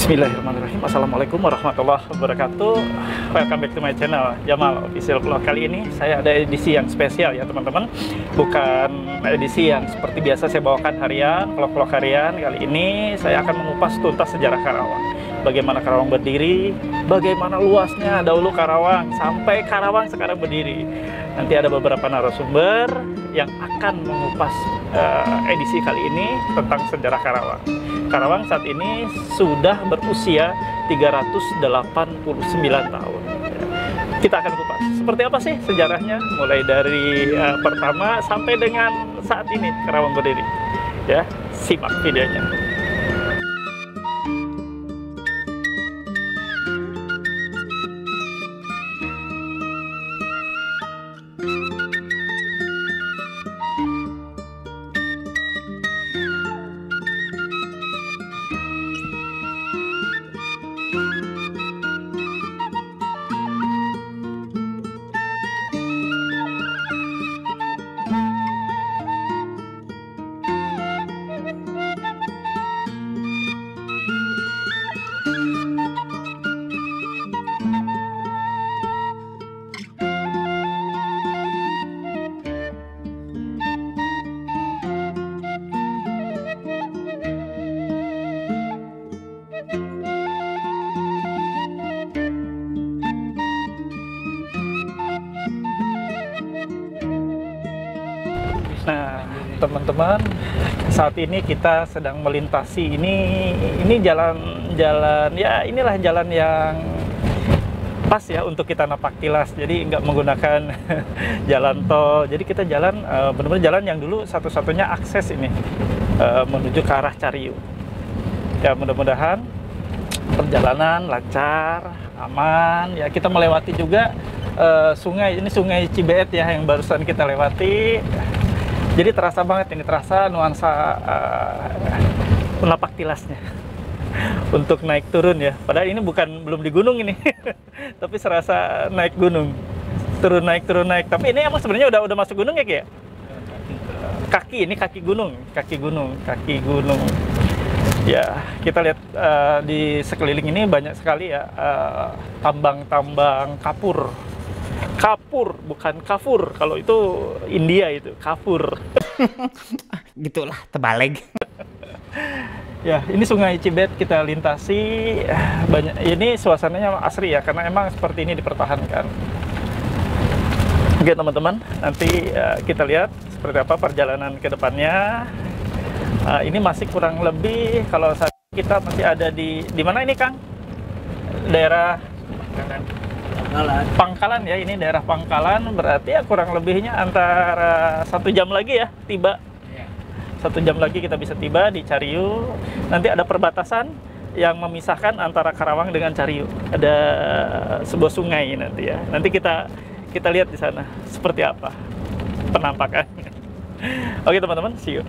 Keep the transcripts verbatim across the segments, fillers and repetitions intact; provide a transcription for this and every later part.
Bismillahirrahmanirrahim. Assalamualaikum warahmatullahi wabarakatuh. Welcome back to my channel Jamal Official Vlog. Kali ini saya ada edisi yang spesial ya teman-teman. Bukan edisi yang seperti biasa saya bawakan harian, vlog-vlog harian. Kali ini saya akan mengupas tuntas sejarah Karawang. Bagaimana Karawang berdiri, bagaimana luasnya dahulu Karawang, sampai Karawang sekarang berdiri. Nanti ada beberapa narasumber yang akan mengupas uh, edisi kali ini tentang sejarah Karawang. Karawang saat ini sudah berusia tiga ratus delapan puluh sembilan tahun. Kita akan kupas seperti apa sih sejarahnya, mulai dari uh, pertama sampai dengan saat ini Karawang berdiri. Ya, simak videonya. Nah, teman-teman, saat ini kita sedang melintasi ini ini jalan-jalan ya inilah jalan yang pas ya untuk kita napak tilas. Jadi nggak menggunakan jalan tol. Jadi kita jalan uh, benar-benar jalan yang dulu satu-satunya akses ini uh, menuju ke arah Cariu. Ya mudah-mudahan perjalanan lancar, aman. Ya kita melewati juga uh, sungai ini Sungai Cibeet ya yang barusan kita lewati. Jadi terasa banget ini, terasa nuansa uh, penapak tilasnya untuk naik turun ya. Padahal ini bukan belum di gunung ini, tapi serasa naik gunung, turun naik turun naik. Tapi ini emang sebenarnya udah udah masuk gunung ya Ki ya? Kaki ini kaki gunung, kaki gunung, kaki gunung. Ya kita lihat uh, di sekeliling ini banyak sekali ya tambang-tambang uh, kapur. Kapur, bukan kafur. Kalau itu India itu, kafur. Gitulah, terbalik. Ya, ini Sungai Cibeet kita lintasi. Banyak, ini suasananya asri ya, karena emang seperti ini dipertahankan. Oke teman-teman, nanti uh, kita lihat seperti apa perjalanan ke depannya. Uh, ini masih kurang lebih, kalau saat kita masih ada di, di mana ini Kang? Daerah Pangkalan. Pangkalan ya, ini daerah Pangkalan, berarti ya kurang lebihnya antara satu jam lagi ya tiba. Satu jam lagi kita bisa tiba di Cariu. Nanti ada perbatasan yang memisahkan antara Karawang dengan Cariu. Ada sebuah sungai nanti ya. Nanti kita kita lihat di sana seperti apa penampakannya. Oke teman-teman, see you.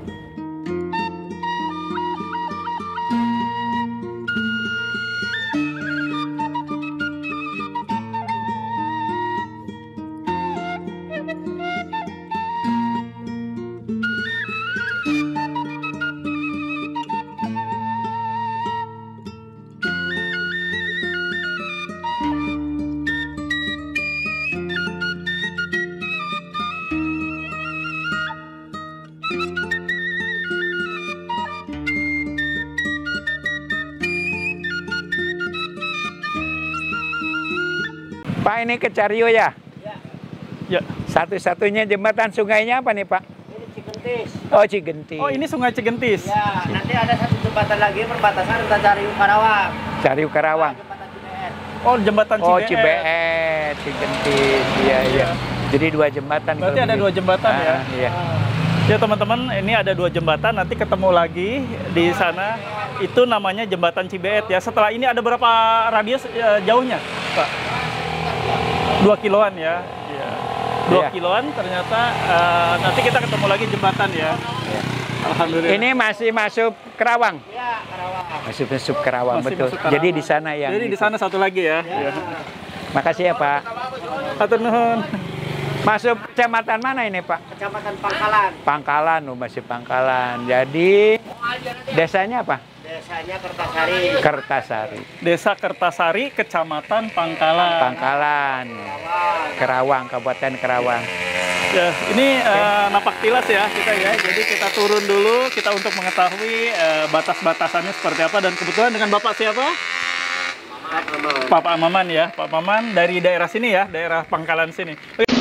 Pak, ini ke Cariu ya? Ya. Ya. Satu-satunya jembatan sungainya apa nih Pak? Ini Cigentis. Oh, Cigentis. Oh, ini Sungai Cigentis. Ya, nanti ada satu jembatan lagi perbatasan antara Cariu Karawang. Cariu Karawang. Nah, jembatan Cibeet. Oh, jembatan Cibeet. Oh, Cibeet, Cigentis. Iya, iya. Jadi dua jembatan. Berarti ada dua jembatan ah, ya? Iya. Ya teman-teman, ini ada dua jembatan, nanti ketemu lagi di sana. Itu namanya Jembatan Cibeet ya. Setelah ini ada berapa radius ya, jauhnya, Pak? Dua kiloan ya. Ya. Dua Iya. kiloan ternyata uh, nanti kita ketemu lagi jembatan ya. Iya. Alhamdulillah. Ini masih masuk Karawang. Ya, Karawang. Masih masuk Karawang, Masih betul. masuk Karawang. Jadi di sana yang Jadi di itu. sana satu lagi ya. Ya. Makasih ya Pak. Hatur nuhun. Masuk kecamatan mana ini Pak? Kecamatan Pangkalan. Pangkalan, oh masih Pangkalan. Jadi desanya apa? Desa Desanya Kertasari. Kertasari. Desa Kertasari, Kecamatan Pangkalan. Pangkalan. Kerawang, Kabupaten Kerawang. Ya, ini eh, napak tilas ya kita ya. Jadi kita turun dulu kita untuk mengetahui eh, batas-batasannya seperti apa dan kebetulan dengan Bapak siapa? Bapak Maman ya, Pak Maman dari daerah sini ya, daerah Pangkalan sini.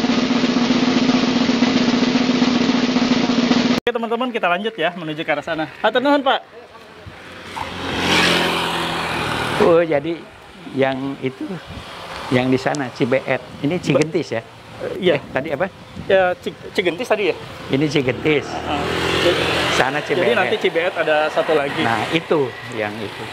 Oke teman-teman, kita lanjut ya menuju ke arah sana. Hatur nuhun Pak. Oh, jadi yang itu yang di sana Cibeet. Ini Cigentis ya? Iya. Eh, tadi apa? Ya Cig Cigentis tadi ya. Ini Cigentis. Uh, jadi, Sana Cibeet. jadi nanti Cibeet ada satu lagi. Nah, itu yang itu.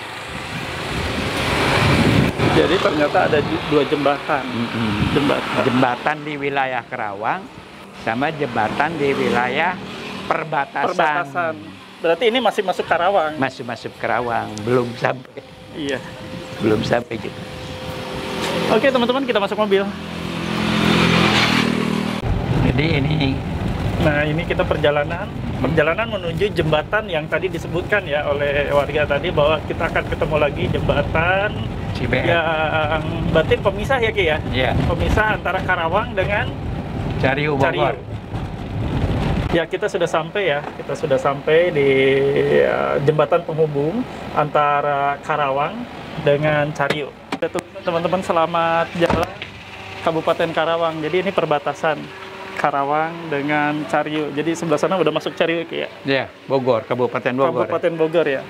Jadi ternyata ada dua jembatan. Mm-mm. Jembatan. Jembatan di wilayah Kerawang sama jembatan di wilayah perbatasan. Perbatasan. Berarti ini masih masuk Karawang. Masih masuk Kerawang, belum sampai. Iya. Belum sampai gitu. Oke teman-teman, kita masuk mobil. Jadi ini Nah ini kita perjalanan perjalanan menuju jembatan yang tadi disebutkan ya oleh warga tadi bahwa kita akan ketemu lagi jembatan Cibeet. yang berarti pemisah ya Ki ya? Ya, Pemisah antara Karawang dengan Cariu Cariu. Bogor. Ya kita sudah sampai ya, kita sudah sampai di uh, jembatan penghubung antara Karawang dengan Cariu. Teman-teman selamat jalan Kabupaten Karawang. Jadi ini perbatasan Karawang dengan Cariu. Jadi sebelah sana udah masuk Cariu ya. Ya, Bogor, Kabupaten Bogor. Kabupaten Bogor ya.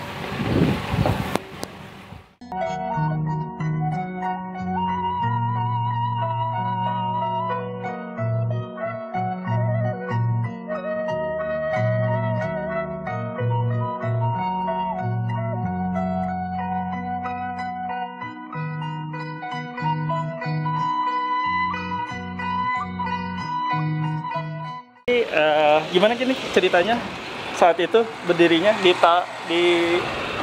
Uh, gimana gini ceritanya saat itu berdirinya di ta, di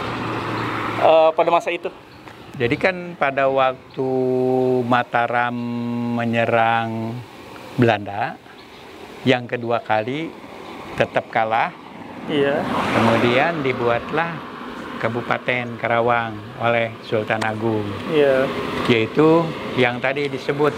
uh, pada masa itu? Jadi kan pada waktu Mataram menyerang Belanda yang kedua kali tetap kalah. Iya. Kemudian dibuatlah Kabupaten Karawang oleh Sultan Agung. Iya. Yaitu yang tadi disebut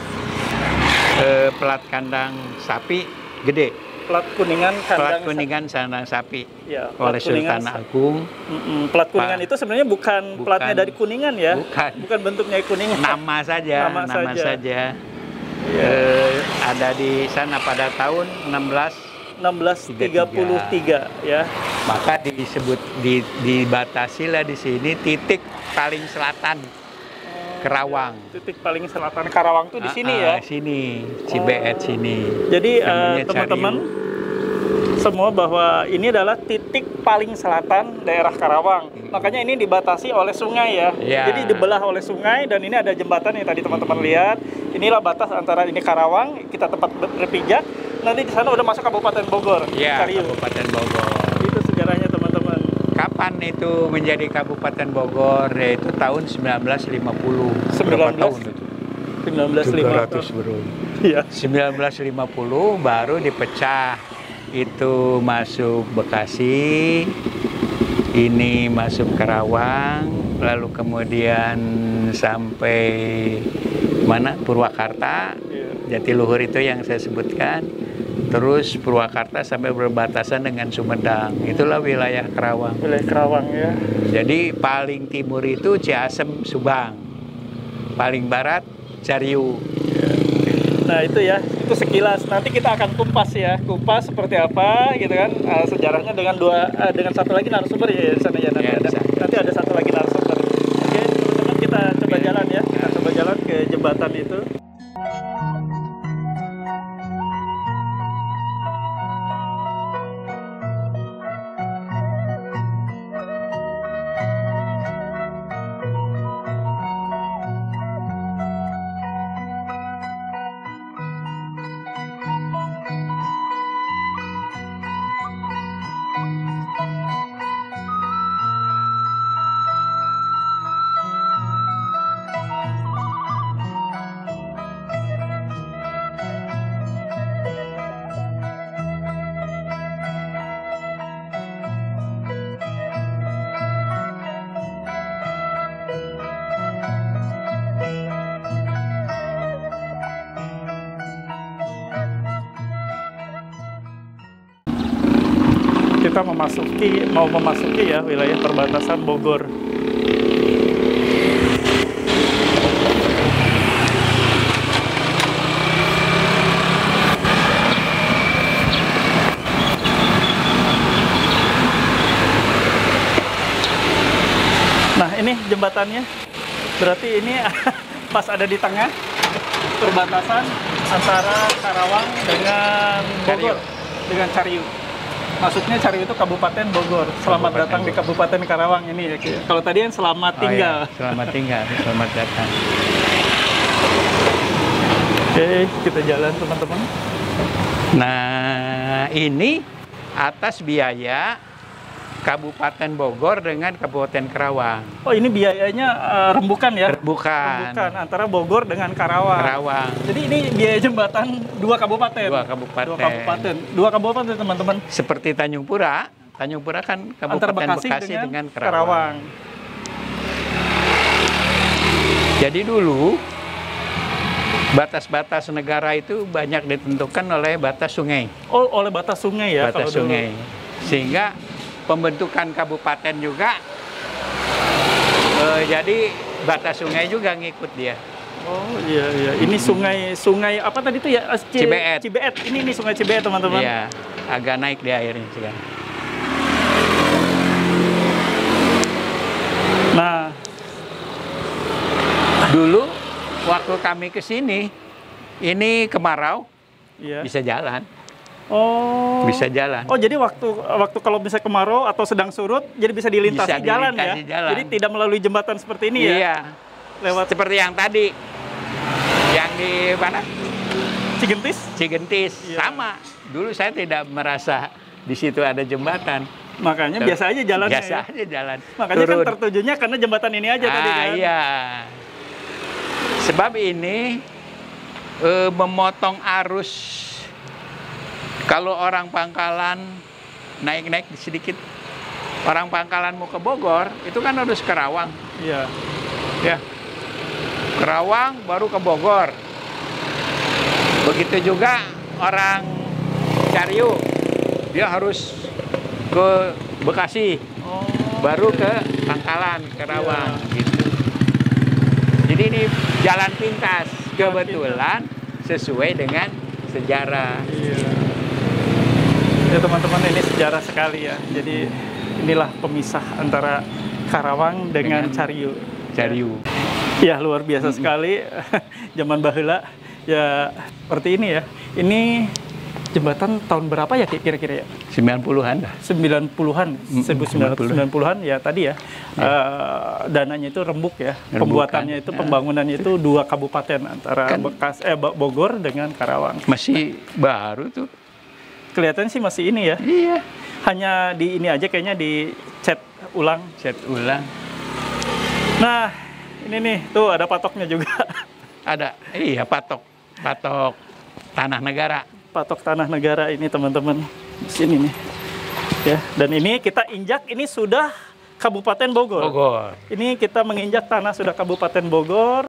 eh, Plat Kandang Sapi Gede. Plat Kuningan Kandang Plat Kuningan Kandang Sapi ya, oleh Sultan Agung. Mm-mm. Plat Kuningan Pa, itu sebenarnya bukan, bukan platnya dari Kuningan ya. Bukan. Bukan bentuknya Kuningan. Nama saja, nama, nama saja. saja. Ya. Eh, ada di sana pada tahun enam belas enam belas tiga puluh tiga ya. Maka disebut di, dibatasilah di sini titik paling selatan Kerawang. Titik paling selatan Karawang tuh di sini ah, ya. ah, Sini, Cibeet Oh. sini. Jadi uh, Namanya teman-teman Cariu. semua bahwa ini adalah titik paling selatan daerah Karawang. Hmm. Makanya ini dibatasi oleh sungai ya. Ya. Jadi dibelah oleh sungai dan ini ada jembatan yang tadi teman-teman lihat. Inilah batas antara ini Karawang, kita tempat ber- berpijak. Nanti di sana udah masuk Kabupaten Bogor. Ya, Cariu. Kabupaten Bogor. Itu sejarahnya teman-teman. Kapan itu menjadi Kabupaten Bogor? Yaitu tahun sembilan belas lima puluh. sembilan belas Berapa tahun itu? sembilan belas lima tujuh ratus bro. Iya. sembilan belas lima puluh baru dipecah. Itu masuk Bekasi, ini masuk Karawang, lalu kemudian sampai mana? Purwakarta, Iya. Jatiluhur itu yang saya sebutkan. Terus Purwakarta sampai berbatasan dengan Sumedang. Itulah wilayah Karawang. Wilayah Karawang ya. Jadi paling timur itu Ciasem, Subang. Paling barat Cariu. Nah itu ya, itu sekilas. Nanti kita akan kumpas ya, kumpas seperti apa gitu kan uh, sejarahnya dengan dua uh, dengan satu lagi narasumber ya di sana ya nanti Ya, ada bisa. nanti ada satu lagi narasumber. Oke teman-teman kita coba Oke. jalan ya, kita coba jalan ke jembatan itu. kita memasuki mau memasuki ya wilayah perbatasan Bogor. Nah, ini jembatannya. Berarti ini pas ada di tengah perbatasan antara Karawang dengan Bogor, dengan Cariu. Maksudnya Cariu itu Kabupaten Bogor. Selamat Kabupaten datang di Kabupaten Karawang ini ya. Ki. Kalau tadi yang selamat Oh, tinggal. iya. Selamat tinggal, selamat datang. Oke, kita jalan teman-teman. Nah, ini atas biaya Kabupaten Bogor dengan Kabupaten Karawang. Oh, ini biayanya uh, rembukan ya? Bukan. Rembukan antara Bogor dengan Karawang. Karawang. Jadi ini biaya jembatan dua kabupaten. Dua kabupaten. Dua kabupaten. Dua kabupaten teman-teman. Seperti Tanjung Pura. Tanjung Pura kan Antara Kabupaten Bekasi, Bekasi, dengan, dengan, Karawang. Karawang. Jadi dulu batas-batas negara itu banyak ditentukan oleh batas sungai. Oh, oleh batas sungai ya? Batas kalau dulu. sungai. Sehingga pembentukan kabupaten juga, eh, jadi batas sungai juga ngikut dia. Oh iya iya. Ini sungai sungai apa tadi tuh ya? Eh, C- Cibeet. Cibeet. Ini nih sungai Cibeet teman-teman. Iya, agak naik di airnya sekarang. Nah, Dulu waktu kami ke sini, ini kemarau, iya. bisa jalan, Oh. bisa jalan. Oh jadi waktu waktu kalau bisa kemarau atau sedang surut, jadi bisa dilintasi Bisa jalan dilintasi ya? jalan. Jadi tidak melalui jembatan seperti ini ya? Iya, Lewat seperti yang tadi, yang di mana? Cigentis? Cigentis, Iya. sama. Dulu saya tidak merasa di situ ada jembatan. Makanya Ter- biasa aja jalannya Biasa ya? aja jalan. Makanya Turun. kan tertujunya karena jembatan ini aja ah, tadi kan? Iya. Sebab ini eh, memotong arus. Kalau orang Pangkalan naik-naik sedikit, orang Pangkalan mau ke Bogor, itu kan harus Karawang. Iya. Ya. Karawang baru ke Bogor. Begitu juga orang Cariu, dia harus ke Bekasi, Oh. baru ke Pangkalan, Karawang, gitu. Jadi ini jalan pintas, kebetulan sesuai dengan sejarah. Iya. Ya teman-teman, ini sejarah sekali ya. Jadi inilah pemisah antara Karawang dengan, Dengan Cariu. Cariu. Ya luar biasa sekali. Zaman baheula ya seperti ini ya. Ini jembatan tahun berapa ya kira-kira ya? sembilan puluhan dah. sembilan puluhan, Mm, seribu sembilan ratus sembilan puluhan ya tadi ya. Eh, dananya itu rembuk ya. Rembukan. Pembuatannya itu, Ya. pembangunannya itu dua kabupaten antara Kan- Bekas eh Bo- Bogor dengan Karawang. Masih baru tuh. Kelihatannya sih masih ini ya. Iya. Hanya di ini aja kayaknya di cat ulang. Set ulang. Nah, ini nih tuh ada patoknya juga. Ada, iya patok, patok tanah negara. Patok tanah negara ini teman-teman. Di sini nih. Ya, dan ini kita injak ini sudah Kabupaten Bogor. Bogor. Ini kita menginjak tanah sudah Kabupaten Bogor.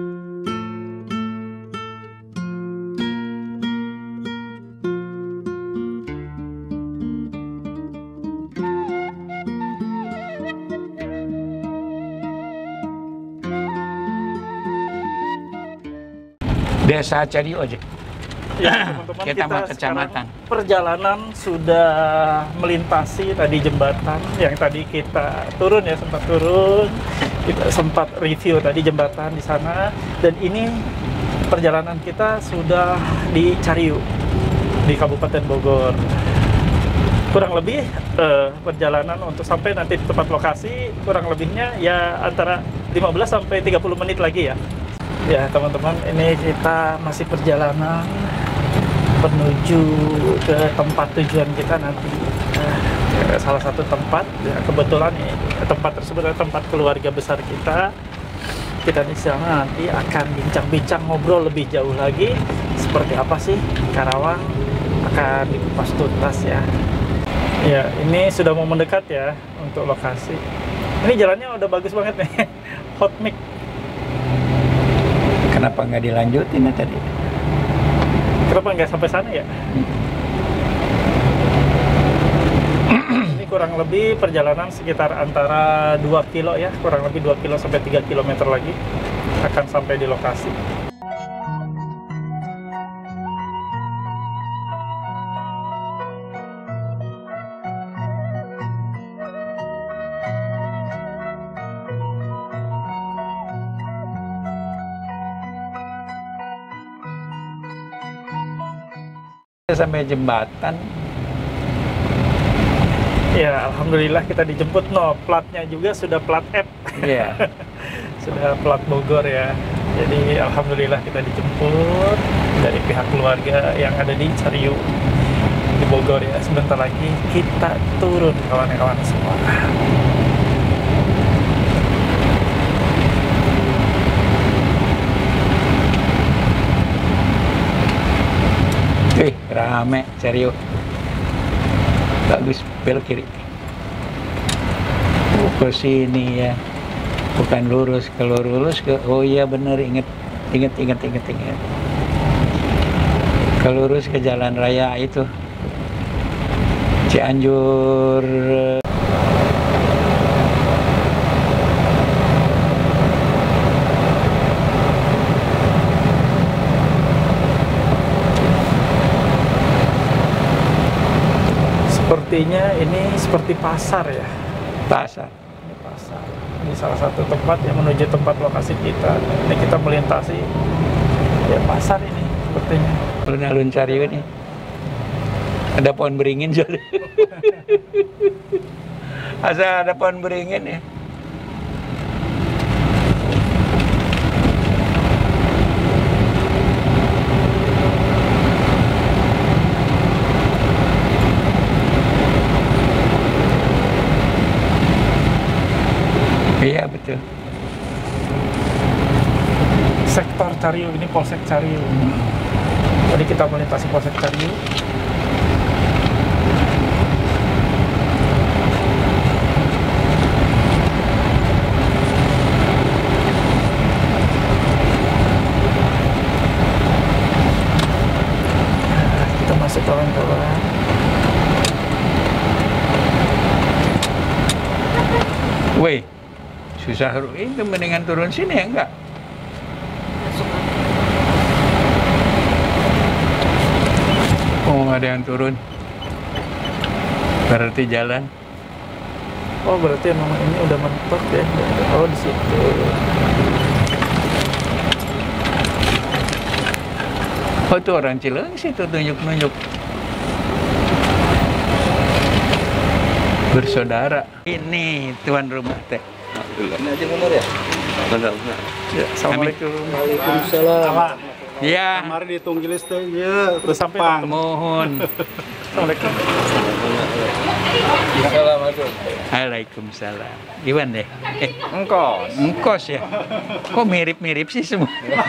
Desa Cariu aja. Ya, teman-teman, Kita mah sekarang kecamatan. perjalanan sudah melintasi tadi jembatan yang tadi kita turun ya, sempat turun. Kita sempat review tadi jembatan di sana, dan ini perjalanan kita sudah di Cariu di Kabupaten Bogor. Kurang lebih eh, perjalanan untuk sampai nanti di tempat lokasi kurang lebihnya ya antara lima belas sampai tiga puluh menit lagi ya. Ya teman-teman, ini kita masih perjalanan menuju ke tempat tujuan kita nanti. Nah, salah satu tempat, ya, kebetulan ya, tempat tersebut adalah tempat keluarga besar kita. Kita di sana nanti akan bincang-bincang, ngobrol lebih jauh lagi seperti apa sih Karawang, akan dikupas tuntas ya. Ya, ini sudah mau mendekat ya untuk lokasi. Ini jalannya udah bagus banget nih, hot mic. Kenapa nggak dilanjutin ya tadi? Kenapa nggak sampai sana ya? kurang lebih perjalanan sekitar antara dua kilo ya, kurang lebih dua kilo sampai tiga kilometer lagi akan sampai di lokasi. Sampai jembatan. Ya, alhamdulillah kita dijemput. No, platnya juga sudah plat F. Iya. Sudah plat Bogor ya. Jadi alhamdulillah kita dijemput dari pihak keluarga yang ada di Cariu di Bogor ya. Sebentar lagi kita turun kawan-kawan semua. Wih, rame, serius. Bagus, belok kiri. Oh, ke sini ya. Bukan lurus, kalau lurus ke, oh iya bener, inget, inget, inget, inget, inget. Kalau lurus ke jalan raya itu, Cianjur. Sepertinya ini seperti pasar ya. Pasar. Ini pasar. Ini salah satu tempat yang menuju tempat lokasi kita. Ini kita melintasi ya pasar ini sepertinya. Alun-alun Cariu nih. Ada pohon beringin soalnya. Asal ada pohon beringin ya. Iya betul. Sektor Cariu ini Polsek Cariu. Jadi kita melintasi Polsek Cariu. Nah, kita masuk kawan-kawan. Woi, susah itu mendingan turun sini ya enggak? Oh, nggak ada yang turun. Berarti jalan. Oh, berarti emang ini udah mentok ya. Oh, di situ. Oh, itu orang Cilengsi tuh tunjuk-nunjuk. Bersaudara. Ini tuan rumah teh. Ini aja nomor ya? Benar, benar. Ya, assalamualaikum. Waalaikumsalam. Ya, Kemarin ditunggilis tuh, ya, Terus sampai Pang. mohon. Assalamualaikum. Assalamualaikum. Waalaikumsalam. Iwan deh. Eh, Engkos. engkos ya. Kok mirip-mirip sih semua?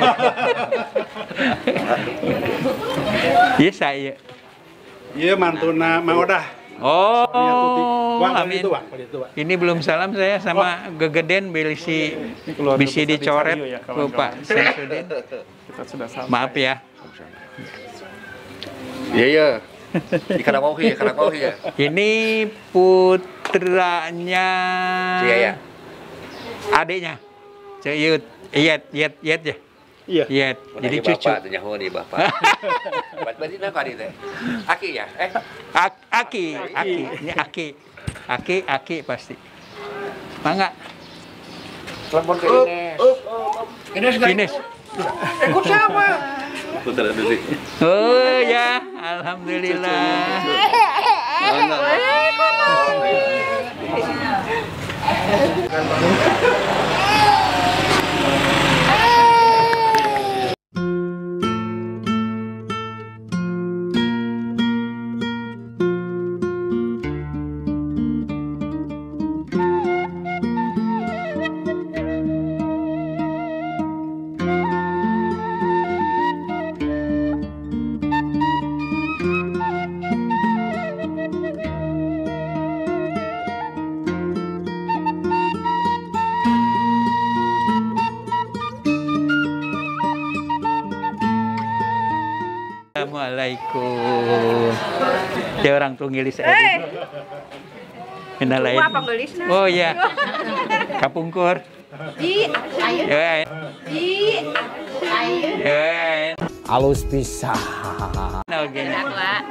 Iya saya. Iya, mantuna, mau dah. Oh, Wah, amin. itu, Wah, itu, Wah. Ini belum salam saya sama gegeden bisi keluarga bisi besar di dicoret Cariu ya, ke kawan-kawan. Pak Samsudin. Kita sudah sampai. Maaf ya. Iya, iya. Ikan mau ya, ikan mau ya. Ini putranya Iya, ya. adiknya. Ceyut, Iyet, Iyet, Iyet ya. Iya. Iyet. Jadi cucu. Bapak, tanya nih bapak. Berarti nak kali teh. Aki ya? Eh, A- Aki, Aki, ini Aki, Aki, Aki pasti. Mangga, telepon ke Ines. Ines nggak Ines. ikut siapa? Putar dulu. Oh ya, alhamdulillah. Assalamualaikum. Dia orang tunggilis aja. Minta lain. Wah, panggelisna. Oh iya. Kapungkur. Di ayo. Ya. Di ayo. Ya. Alus pisah. Oke. Wah.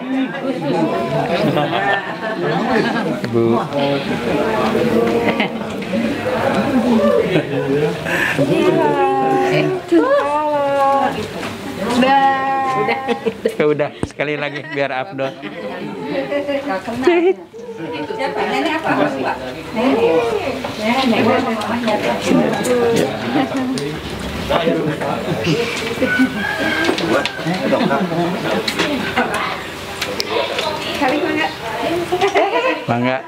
Bu. Udah. Udah. Ya udah, sekali lagi biar Abdul. Nenek apa? Nenek. Kali mangga. Mangga.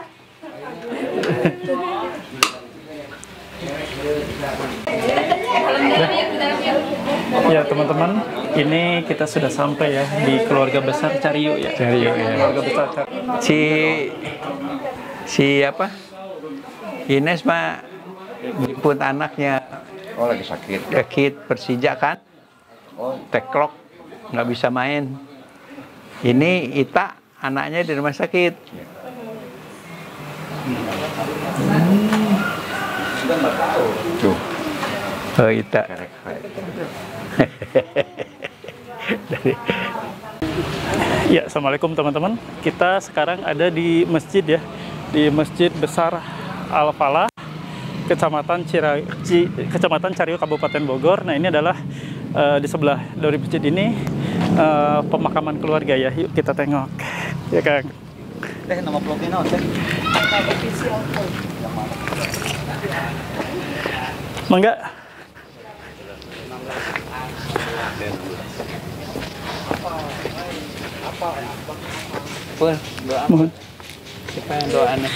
Ya teman-teman, ini kita sudah sampai ya di keluarga besar Cariu ya. Cariu, ya. Keluarga besar Cariu. Si si apa? Ines mah jemput anaknya. Oh, lagi sakit. Sakit Persija kan? Teklok, nggak bisa main. Ini Ita anaknya di rumah sakit. Tuh. Oh Ita. Ya, assalamualaikum teman-teman. Kita sekarang ada di masjid ya, di Masjid Besar Al Falah, Kecamatan Cira, Ci, Kecamatan Cariu, Kabupaten Bogor. Nah, ini adalah uh, di sebelah dari masjid ini uh, pemakaman keluarga ya. Yuk kita tengok. Ya Kang. Teh nama vlognya naon teh? Mangga. Pun doa. Mohon. Siapa yang doa nih?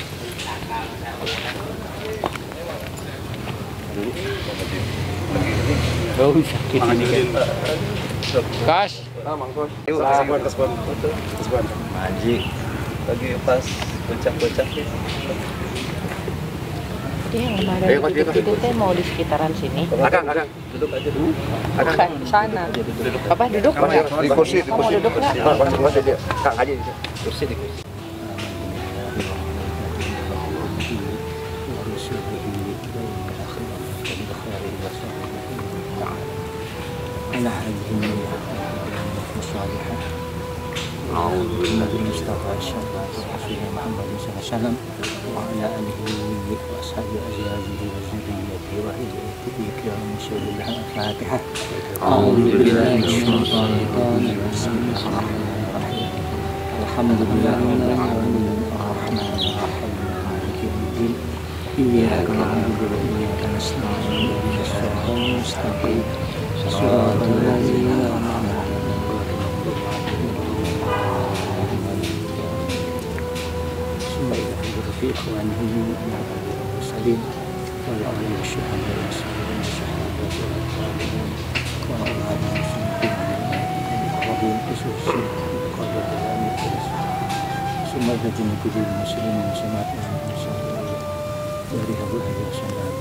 Oh, sakit ini kan. Kas. Ah, mangkos. Yuk, Sabar, kesban. Kesban. Maji. Lagi pas bocah-bocah. Dia yang kemarin itu teh mau di sekitaran sini. Akang, akang. Duduk aja dulu. Bukan di sana. Apa duduk? Di kursi, di Kamu mau kursi. duduk nggak? Kursi, kursi dia. Kang aja di kursi di kursi. على هذه الصالحة أعوذ بالله من الشيطان الرجيم محمد صلى الله عليه وسلم وعلى آله وأصحابه أزواجه وذريته وأهل بيته الكرام شر الله الفاتحة أعوذ بالله من الشيطان الرجيم بسم الله الرحمن الرحيم الحمد لله رب العالمين الرحمن الرحيم مالك يوم الدين إياك نعبد وإياك نستعين اهدنا الصراط المستقيم صراط الذين أنعمت ثم إلى في إخوانهم المرسلين والأولين الشهداء والصالحين الشهادة والصالحين وأولاد المسلمين الأقربين خصوصا بقدر ذلك ثم الذين كتب المسلمين والمسلمات والمسلمات ورهب الأهل والصلاة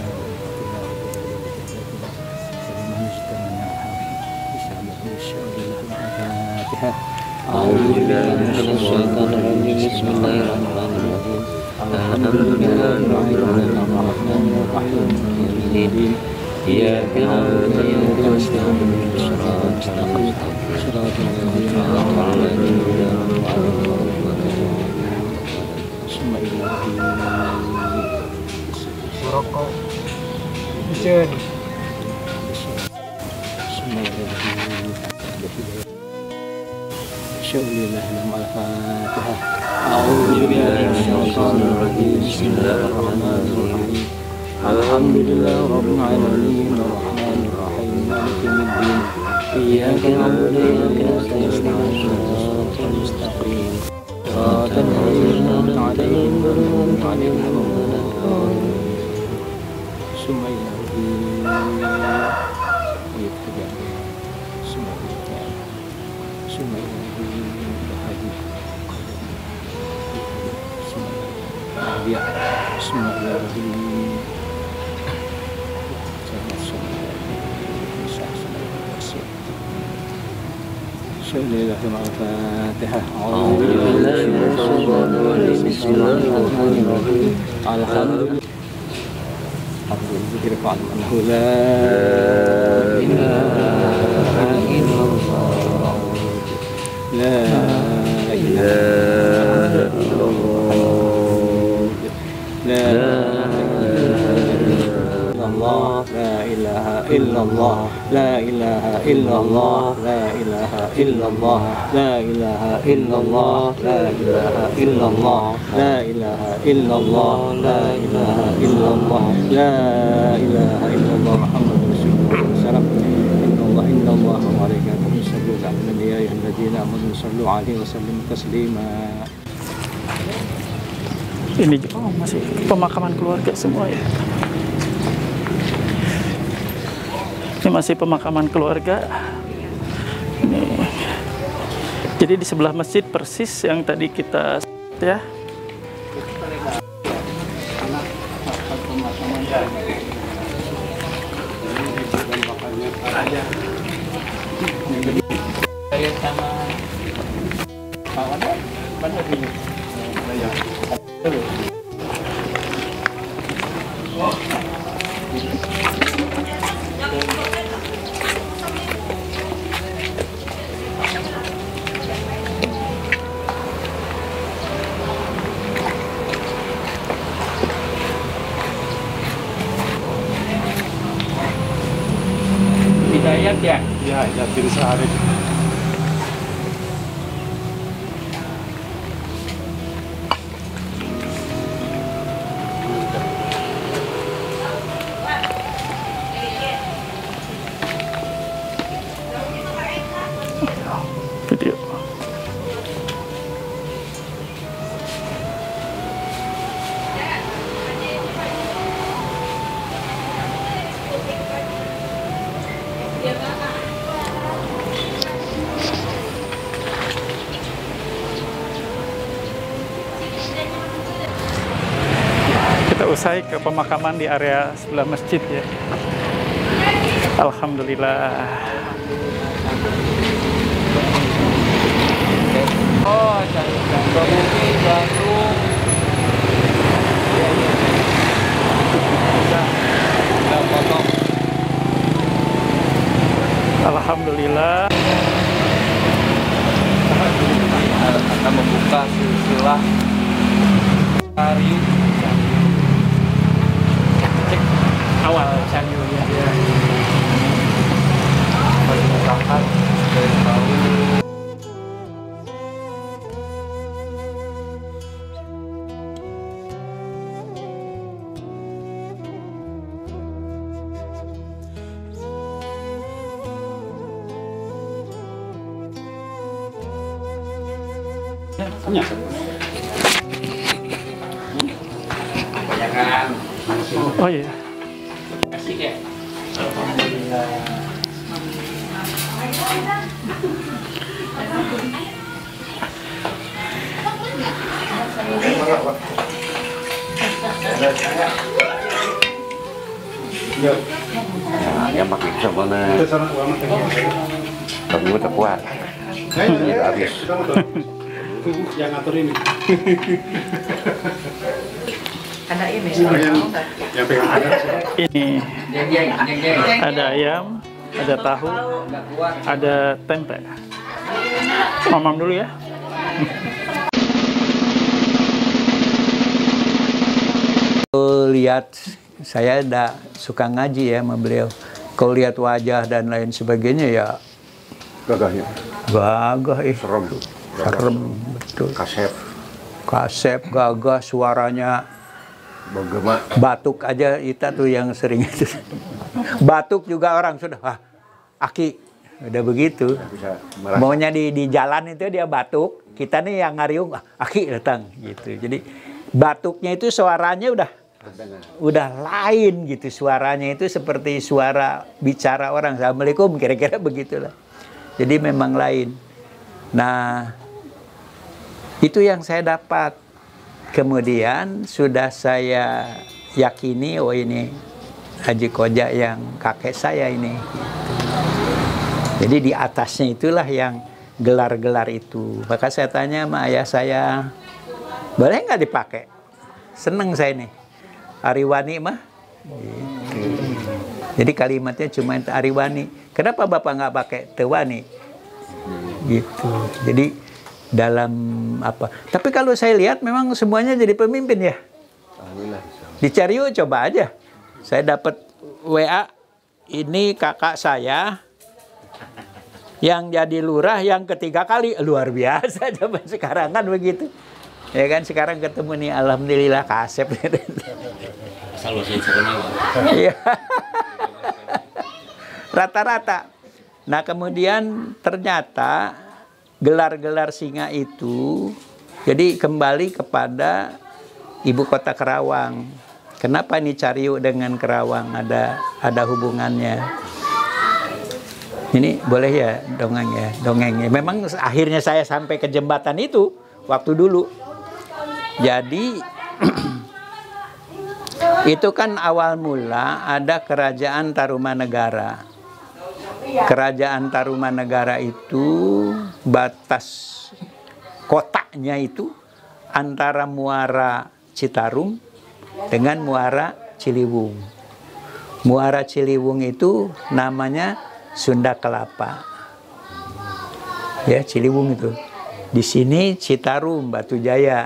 أعوذ بالله من الشيطان الرجيم بسم الله الرحمن الرحيم الحمد لله رب العالمين الرحمن الرحيم مالك يوم الدين إياك نعبد وإياك نستعين اهدنا الصراط المستقيم صراط الذين أنعمت عليهم غير المغضوب عليهم ثم إلى ورقة جاني ثم إلى شغل الله لهم الفاتحة أعوذ بالله من الشيطان الرجيم بسم الله الرحمن الرحيم الحمد لله رب العالمين الرحمن الرحيم مالك يوم الدين إياك نعبد وإياك نستعين صراط المستقيم صراط الذين أنعمت عليهم غير المغضوب عليهم ولا الضالين ثم إلى Bismillahirrahmanirrahim. Al-Fatihah. Alhamdulillah. La ilaha illallah. La ilaha illallah. La ilaha illallah. La ilaha illallah. La ilaha illallah. La ilaha illallah. La ilaha illallah. La ilaha illallah. La ilaha illallah. Muhammadur Rasulullah. Innallaha innallaha wa malaikatahu yusholluna 'alan nabi ya ayyuhalladzina amanu shallu 'alaihi wa sallimu taslima. Ini oh, masih pemakaman keluarga semua ya. Ini masih pemakaman keluarga. Ini. Jadi di sebelah masjid persis yang tadi kita ya. Hidayat ya? Ya, Yatin Sari. Video. Kita usai ke pemakaman di area sebelah masjid ya. Alhamdulillah. Oh, cari Bumi, Bandung. Udah potong. Alhamdulillah. Akan membuka silsilah hari Awal Chanyu ya. berangkat dari tahun Oh iya. asik ya. Yang pakai sama kamu tak kuat. Habis. Yang ngatur ini. Ada ini. Yang yang pegang ada. Ini Jeng jeng jeng jeng. ada ayam, ada tahu, ada tempe. Mamam dulu ya. Lihat, saya udah suka ngaji ya sama beliau. Kalau lihat wajah dan lain sebagainya ya Gagahnya. gagah, eh. Serem tuh. Serem, betul. Kasep. Kasep, gagah, suaranya Bagaimana? batuk aja kita tuh yang sering itu. Batuk juga orang sudah, ah, Aki, udah begitu. Bisa merasa. Maunya di di jalan itu dia batuk, kita nih yang ngariung, ah, Aki datang gitu. Jadi batuknya itu suaranya udah udah lain gitu, suaranya itu seperti suara bicara orang. Assalamualaikum, kira-kira begitulah. Jadi memang lain. Nah, itu yang saya dapat. Kemudian sudah saya yakini, oh ini Haji Koja yang kakek saya ini. Jadi di atasnya itulah yang gelar-gelar itu. Maka saya tanya sama ayah saya, boleh nggak dipakai? Seneng saya nih. Ariwani mah. Gitu. Jadi kalimatnya cuma Ariwani. Kenapa Bapak nggak pakai Tewani? Gitu. Jadi dalam apa? Tapi kalau saya lihat memang semuanya jadi pemimpin ya. Di Cariu coba aja. Saya dapat W A, ini kakak saya yang jadi lurah yang ketiga kali, luar biasa. Coba sekarang kan begitu. Ya kan sekarang ketemu nih, alhamdulillah Kasep. Iya. Rata-rata. Nah kemudian ternyata gelar-gelar singa itu jadi kembali kepada ibu kota Kerawang. Kenapa ini Cariu dengan Kerawang ada ada hubungannya? Ini boleh ya dongeng ya, dongeng ya. Memang akhirnya saya sampai ke jembatan itu waktu dulu. Jadi itu kan awal mula ada kerajaan Tarumanegara. Kerajaan Tarumanegara itu batas kotanya itu antara Muara Citarum dengan Muara Ciliwung. Muara Ciliwung itu namanya Sunda Kelapa. Ya, Ciliwung itu. Di sini Citarum, Batu Jaya.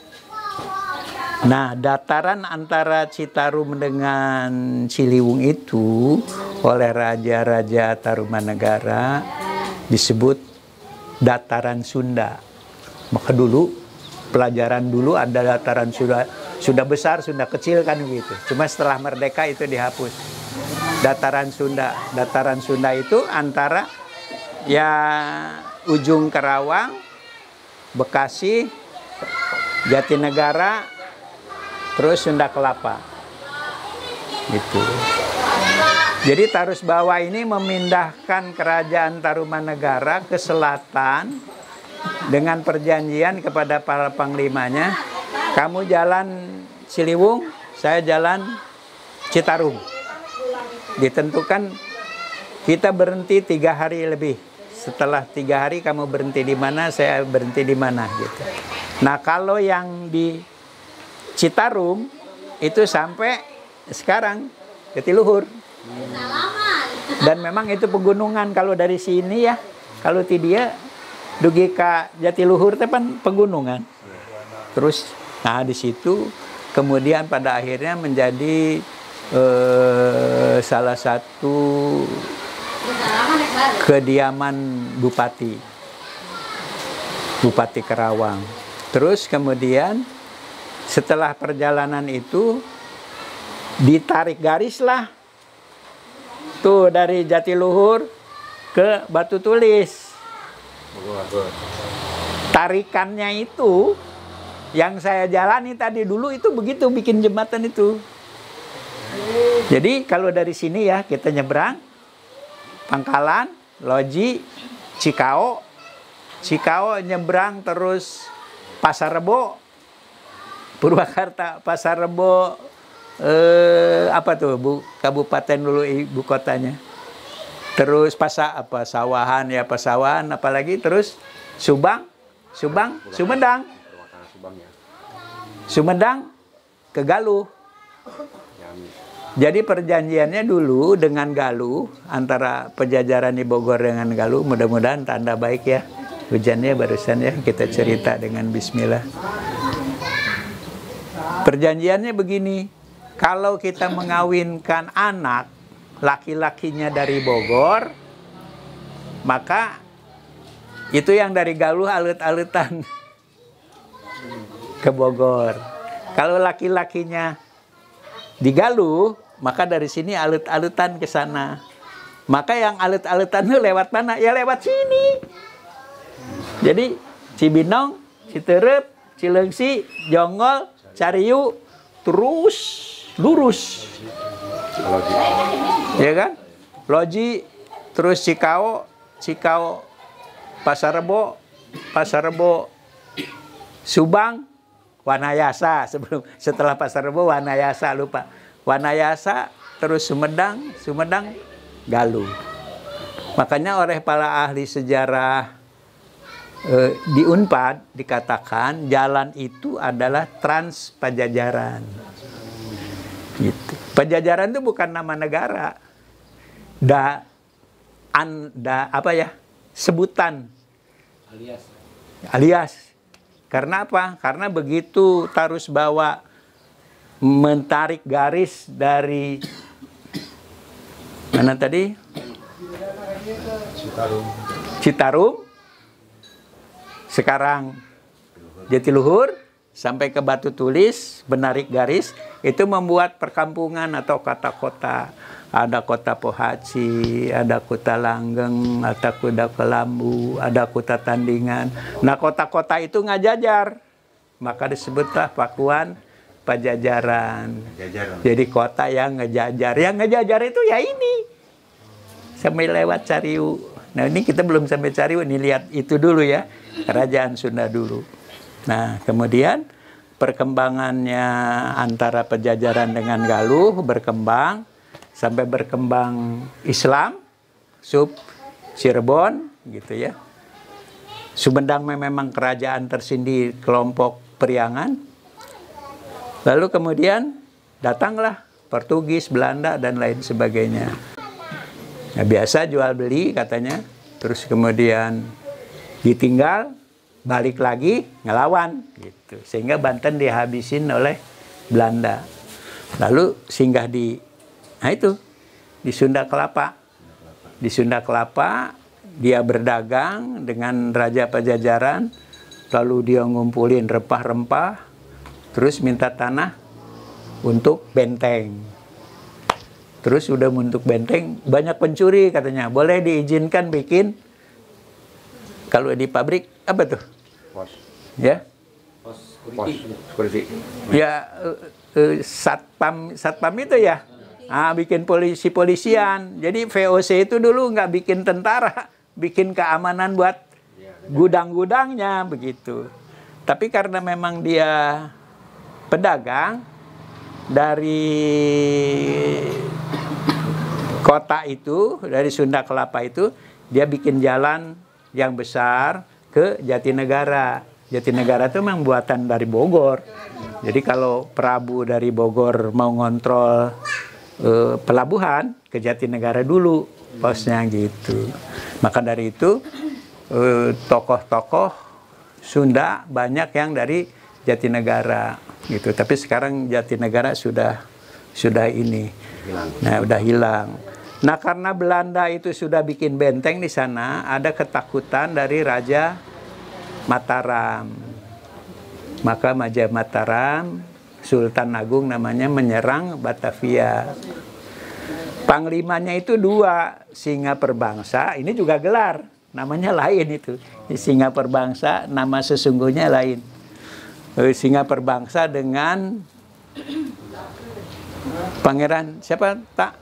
Nah, dataran antara Citarum dengan Ciliwung itu oleh raja-raja Tarumanegara disebut dataran Sunda. Maka dulu pelajaran dulu ada dataran Sunda, Sunda besar, Sunda kecil kan gitu. Cuma setelah merdeka itu dihapus. Dataran Sunda, dataran Sunda itu antara ya ujung Kerawang, Bekasi, Jatinegara, terus Sunda Kelapa. Gitu. Jadi Tarus Bawah ini memindahkan kerajaan Tarumanegara ke selatan dengan perjanjian kepada para panglimanya, kamu jalan Ciliwung, saya jalan Citarum. Ditentukan kita berhenti tiga hari lebih. Setelah tiga hari kamu berhenti di mana, saya berhenti di mana gitu. Nah kalau yang di Citarum itu sampai sekarang Jatiluhur. Dan memang itu pegunungan kalau dari sini ya. Kalau ti dia dugi ka Jatiluhur itu kan pegunungan. Terus nah di situ kemudian pada akhirnya menjadi eh, salah satu kediaman bupati. Bupati Kerawang. Terus kemudian setelah perjalanan itu ditarik garislah tuh dari Jatiluhur ke Batu Tulis. Tarikannya itu yang saya jalani tadi dulu itu begitu bikin jembatan itu. Jadi kalau dari sini ya kita nyebrang Pangkalan, Loji, Cikao, Cikao nyebrang terus Pasar Rebo, Purwakarta, Pasar Rebo. Eh, apa tuh bu kabupaten dulu ibu kotanya, terus pasa apa sawahan ya pasawahan apalagi terus Subang Subang Sumedang Sumedang ke Galuh. Jadi perjanjiannya dulu dengan Galuh antara pejajaran di Bogor dengan Galuh, mudah-mudahan tanda baik ya hujannya barusan ya kita cerita dengan Bismillah. Perjanjiannya begini. Kalau kita mengawinkan anak laki-lakinya dari Bogor, maka itu yang dari Galuh alut-alutan ke Bogor. Kalau laki-lakinya di Galuh, maka dari sini alut-alutan ke sana. Maka yang alut-alutan itu lewat mana? Ya lewat sini. Jadi Cibinong, Citerep, Cileungsi, Jonggol, Cariu, terus lurus, ya kan? Loji, terus Cikao, Cikao, Pasar Rebo, Pasar Rebo, Subang, Wanayasa sebelum setelah Pasar Rebo Wanayasa lupa, Wanayasa, terus Sumedang, Sumedang, Galuh. Makanya oleh para ahli sejarah eh, di Unpad dikatakan jalan itu adalah Trans Pajajaran. Gitu. Pajajaran itu bukan nama negara. Da an da apa ya? Sebutan. Alias. Alias. Karena apa? Karena begitu Tarus Bawa mentarik garis dari mana tadi? Citarum. Citarum. Sekarang Jatiluhur sampai ke Batu Tulis, menarik garis, itu membuat perkampungan atau kata kota. Ada kota Pohaci, ada kota Langgeng, ada kota Kelambu, ada kota Tandingan. Nah kota-kota itu ngajajar, maka disebutlah Pakuan Pajajaran. Jajaran. Jadi kota yang ngejajar. Yang ngejajar itu ya ini. Sampai lewat Cariu. Nah ini kita belum sampai Cariu, ini lihat itu dulu ya. Kerajaan Sunda dulu. Nah kemudian perkembangannya antara Pajajaran dengan Galuh berkembang. Sampai berkembang Islam, sub Cirebon, gitu ya. Sumedang memang kerajaan tersendiri kelompok Priangan. Lalu kemudian datanglah Portugis, Belanda, dan lain sebagainya. Nah, biasa jual beli katanya, terus kemudian ditinggal, balik lagi ngelawan, gitu. Sehingga Banten dihabisin oleh Belanda. Lalu singgah di Nah itu, di Sunda Kelapa. Di Sunda Kelapa, dia berdagang dengan Raja Pajajaran, lalu dia ngumpulin rempah-rempah, terus minta tanah untuk benteng. Terus udah untuk benteng, banyak pencuri katanya. Boleh diizinkan bikin, kalau di pabrik, apa tuh? Pos. Ya? Pos security. Ya, uh, uh, satpam, satpam itu ya? Ah, bikin polisi-polisian. Jadi V O C itu dulu nggak bikin tentara, bikin keamanan buat gudang-gudangnya begitu. Tapi karena memang dia pedagang dari kota itu, dari Sunda Kelapa itu, dia bikin jalan yang besar ke Jatinegara. Jatinegara itu memang buatan dari Bogor. Jadi kalau Prabu dari Bogor mau ngontrol Uh, pelabuhan ke Jatinegara dulu posnya gitu. Maka dari itu tokoh-tokoh uh, Sunda banyak yang dari Jatinegara gitu. Tapi sekarang Jatinegara sudah sudah ini, hilang. Nah udah hilang. Nah karena Belanda itu sudah bikin benteng di sana, ada ketakutan dari Raja Mataram. Maka Raja Mataram, Sultan Agung namanya, menyerang Batavia. Panglimanya itu dua, Singa Perbangsa, ini juga gelar, namanya lain itu. Singa Perbangsa, nama sesungguhnya lain. Singa Perbangsa dengan Pangeran, siapa tak?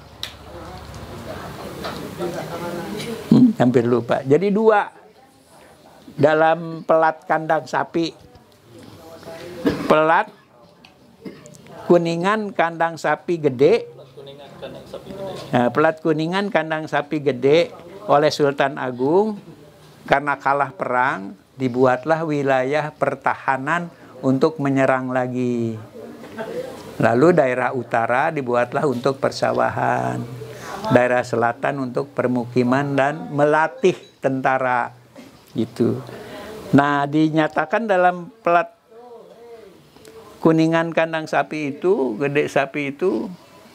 Hmm, hampir lupa. Jadi dua, dalam pelat kandang sapi. Pelat Kuningan kandang sapi gede, nah, pelat Kuningan kandang sapi gede oleh Sultan Agung. Karena kalah perang, dibuatlah wilayah pertahanan untuk menyerang lagi. Lalu daerah utara dibuatlah untuk persawahan, daerah selatan untuk permukiman dan melatih tentara gitu. Nah dinyatakan dalam pelat Kuningan kandang sapi itu, gede sapi itu,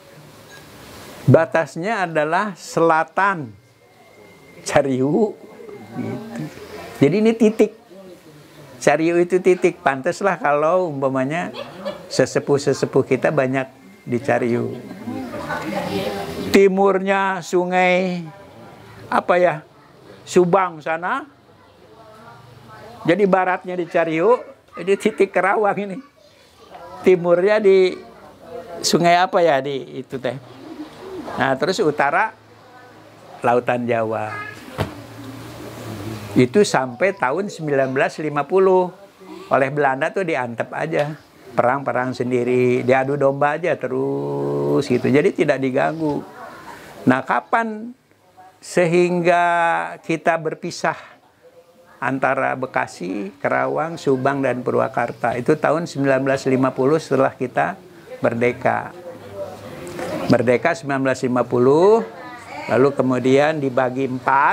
batasnya adalah selatan Cariu. Gitu. Jadi ini titik. Cariu itu titik. Pantaslah kalau umpamanya sesepuh-sesepuh kita banyak di Cariu. Timurnya sungai apa ya? Subang sana. Jadi baratnya di Cariu, ini titik Kerawang ini. Timurnya di sungai apa ya di itu teh. Nah terus utara Lautan Jawa. Itu sampai tahun sembilan belas lima puluh oleh Belanda tuh diantep aja, perang-perang sendiri, diadu domba aja terus gitu. Jadi tidak diganggu. Nah kapan sehingga kita berpisah antara Bekasi, Karawang, Subang, dan Purwakarta. Itu tahun sembilan belas lima puluh setelah kita merdeka. Merdeka sembilan belas lima puluh, lalu kemudian dibagi empat.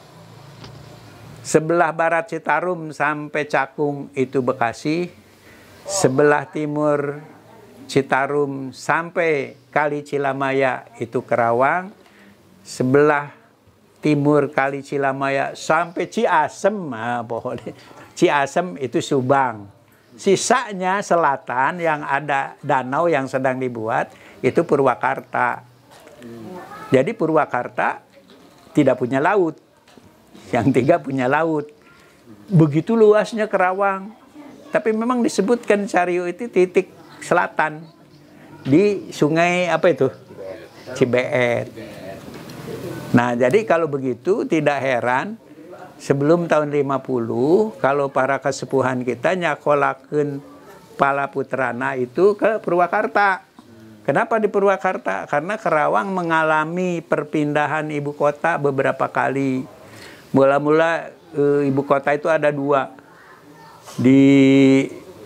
Sebelah barat Citarum sampai Cakung itu Bekasi. Sebelah timur Citarum sampai Kali Cilamaya itu Karawang. Sebelah timur Kali Cilamaya sampai Ciasem, nah, pokoknya Ciasem itu Subang. Sisanya selatan yang ada danau yang sedang dibuat itu Purwakarta. Jadi Purwakarta tidak punya laut, yang tiga punya laut. Begitu luasnya Karawang. Tapi memang disebutkan Cariu itu titik selatan di sungai apa itu? Cibeet. Nah, jadi kalau begitu tidak heran sebelum tahun lima puluh kalau para kesepuhan kita nyakolakeun pala putrana itu ke Purwakarta. Kenapa di Purwakarta? Karena Karawang mengalami perpindahan ibu kota beberapa kali. Mula-mula e, ibu kota itu ada dua. Di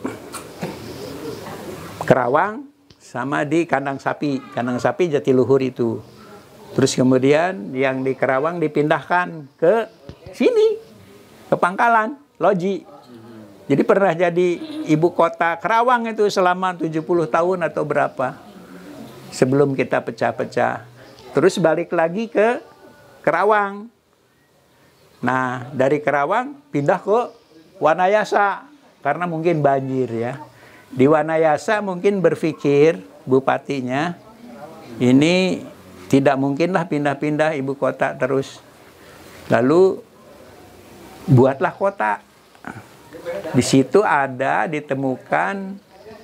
Karawang sama di Kandang Sapi. Kandang Sapi Jatiluhur itu. Terus kemudian yang di Karawang dipindahkan ke sini, ke Pangkalan, Loji. Jadi pernah jadi ibu kota Karawang itu selama tujuh puluh tahun atau berapa. Sebelum kita pecah-pecah. Terus balik lagi ke Karawang. Nah, dari Karawang pindah ke Wanayasa. Karena mungkin banjir ya. Di Wanayasa mungkin berpikir bupatinya, ini tidak mungkinlah pindah-pindah ibu kota terus. Lalu buatlah kota. Di situ ada ditemukan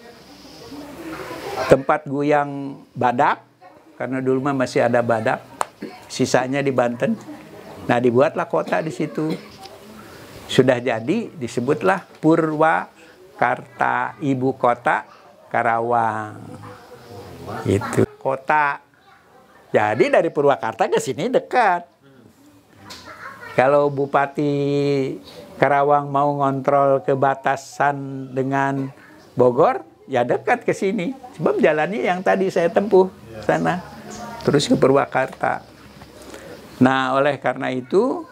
tempat guyang badak, karena dulu mah masih ada badak, sisanya di Banten. Nah, dibuatlah kota di situ. Sudah jadi disebutlah Purwakarta, ibu kota Karawang. Itu kota. Jadi dari Purwakarta ke sini dekat. Kalau Bupati Karawang mau ngontrol kebatasan dengan Bogor, ya dekat ke sini. Sebab jalannya yang tadi saya tempuh sana, terus ke Purwakarta. Nah, oleh karena itu,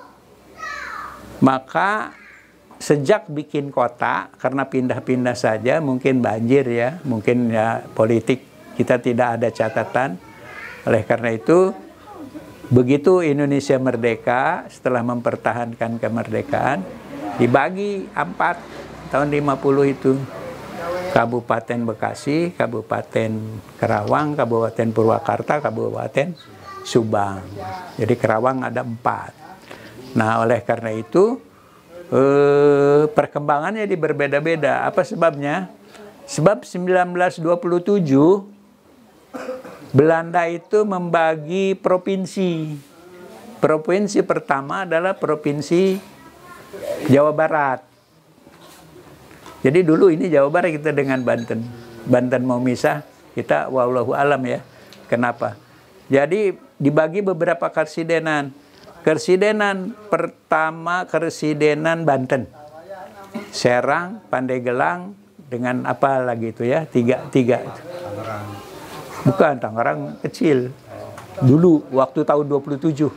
maka sejak bikin kota, karena pindah-pindah saja, mungkin banjir ya, mungkin ya politik kita tidak ada catatan. Oleh karena itu, begitu Indonesia merdeka, setelah mempertahankan kemerdekaan, dibagi empat tahun lima puluh itu. Kabupaten Bekasi, Kabupaten Karawang, Kabupaten Purwakarta, Kabupaten Subang. Jadi Karawang ada empat. Nah, oleh karena itu, eh, perkembangannya di berbeda-beda. Apa sebabnya? Sebab sembilan belas dua puluh tujuh, Belanda itu membagi provinsi. Provinsi pertama adalah Provinsi Jawa Barat. Jadi dulu ini Jawa Barat kita dengan Banten. Banten mau misah, kita wallahu alam ya. Kenapa? Jadi dibagi beberapa kersidenan. Kersidenan pertama, Kersidenan Banten. Serang, Pandeglang, dengan apa lagi itu ya? Tiga, tiga. Bukan, Tangerang kecil. Dulu, waktu tahun dua puluh tujuh.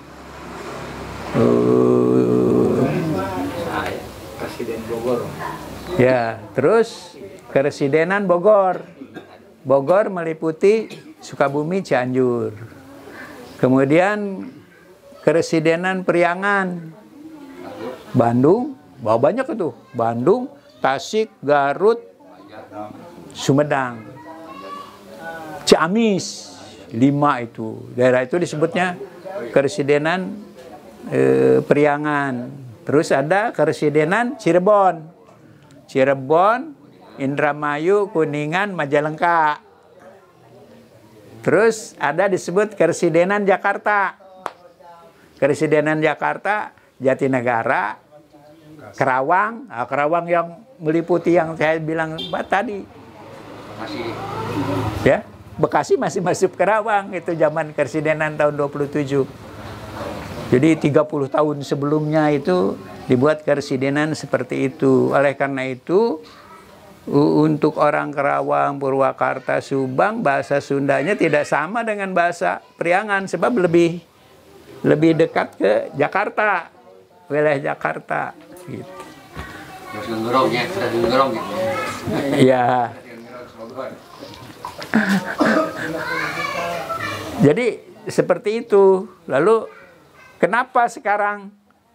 Uh, Presiden Bogor. Ya, terus Keresidenan Bogor. Bogor meliputi Sukabumi, Cianjur. Kemudian Keresidenan Priangan. Bandung, bawa banyak itu. Bandung, Tasik, Garut, Sumedang. Ciamis, lima itu. Daerah itu disebutnya Keresidenan eh, Priangan. Terus ada Keresidenan Cirebon. Cirebon, Indramayu, Kuningan, Majalengka. Terus ada disebut Keresidenan Jakarta. Keresidenan Jakarta, Jatinegara, Karawang. Nah, Karawang yang meliputi yang saya bilang tadi. Ya, Bekasi masih masuk Karawang. Itu zaman Keresidenan tahun dua puluh tujuh. Jadi tiga puluh tahun sebelumnya itu dibuat keresidenan seperti itu. Oleh karena itu, untuk orang Kerawang, Purwakarta, Subang, bahasa Sundanya tidak sama dengan bahasa Priangan, sebab lebih lebih dekat ke Jakarta, wilayah Jakarta. Gitu. Ya. Jadi seperti itu. Lalu kenapa sekarang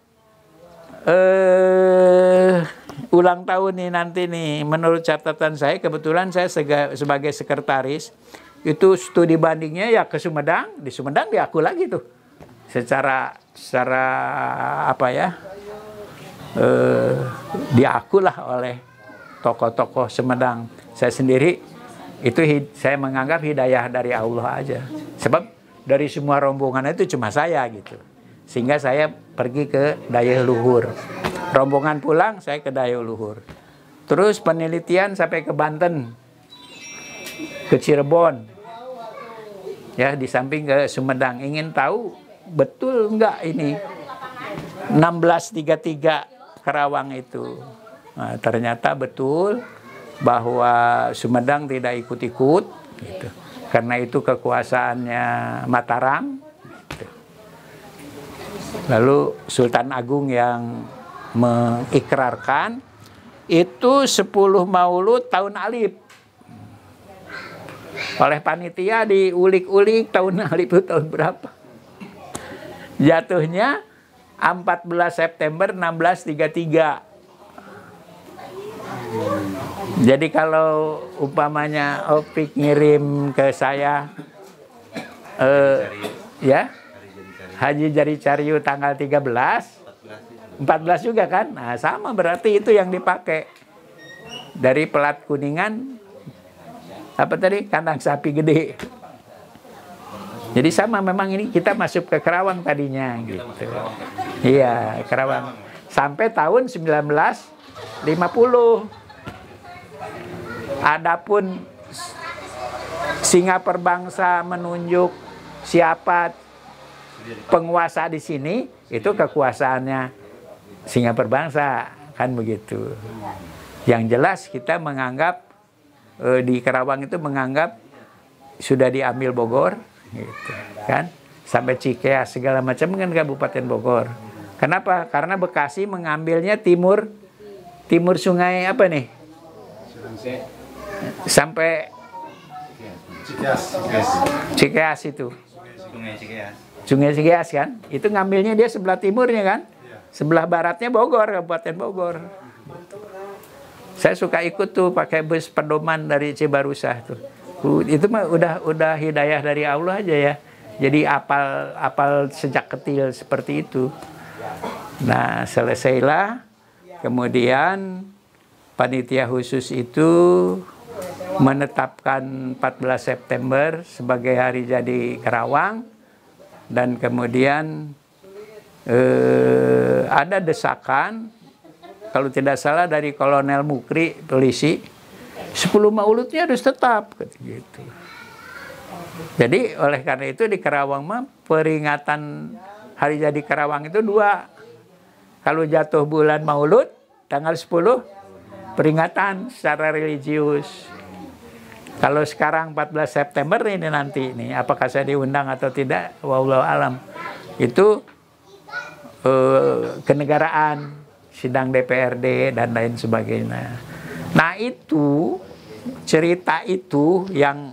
eh, ulang tahun nih nanti nih, menurut catatan saya, kebetulan saya sega, sebagai sekretaris, itu studi bandingnya ya ke Sumedang, di Sumedang diaku lagi tuh. Secara secara apa ya? Eh, diakulah oleh tokoh-tokoh Sumedang. Saya sendiri itu saya menganggap hidayah dari Allah aja. Sebab dari semua rombongan itu cuma saya gitu. Sehingga saya pergi ke Dayeuh Luhur. Rombongan pulang saya ke Dayeuh Luhur. Terus penelitian sampai ke Banten, ke Cirebon. Ya, di samping ke Sumedang. Ingin tahu betul enggak ini enam belas tiga puluh tiga Kerawang itu. Nah, ternyata betul bahwa Sumedang tidak ikut-ikut gitu. Karena itu kekuasaannya Mataram gitu. Lalu Sultan Agung yang mengikrarkan itu sepuluh Maulud tahun Alif. Oleh panitia diulik-ulik tahun Alif itu tahun berapa. Jatuhnya empat belas September enam belas tiga puluh tiga. Jadi kalau umpamanya Opik ngirim ke saya eh, ya Haji Jari Cariu tanggal tiga belas, empat belas juga kan? Nah, sama berarti itu yang dipakai. Dari Pelat Kuningan apa tadi? Kandang Sapi Gede. Jadi sama, memang ini kita masuk ke Kerawang tadinya gitu. Iya, Kerawang. Sampai tahun sembilan belas lima puluh. Adapun Singapura Bangsa menunjuk siapa penguasa di sini, itu kekuasaannya Singapura Bangsa, kan begitu. Yang jelas kita menganggap eh, di Kerawang itu menganggap sudah diambil Bogor, gitu, kan? Sampai Cikeas segala macam kan Kabupaten Bogor. Kenapa? Karena Bekasi mengambilnya timur timur sungai apa nih? Sampai Cikeas. Cikeas itu. Sungai Cikeas. Sungai Cikeas kan? Itu ngambilnya dia sebelah timurnya kan? Sebelah baratnya Bogor, Kabupaten Bogor. Saya suka ikut tuh pakai bus pedoman dari Cibarusah tuh. Itu mah udah udah hidayah dari Allah aja ya. Jadi apal apal sejak kecil seperti itu. Nah, selesailah. Kemudian panitia khusus itu menetapkan empat belas September sebagai hari jadi Kerawang, dan kemudian eh, ada desakan, kalau tidak salah dari Kolonel Mukri polisi, sepuluh Mauludnya harus tetap gitu. Jadi oleh karena itu di Kerawang mah peringatan hari jadi Kerawang itu dua. Kalau jatuh bulan Maulud tanggal sepuluh, peringatan secara religius. Kalau sekarang empat belas September ini nanti ini, apakah saya diundang atau tidak, wallahu alam. Itu eh, kenegaraan, sidang D P R D dan lain sebagainya. Nah itu cerita itu yang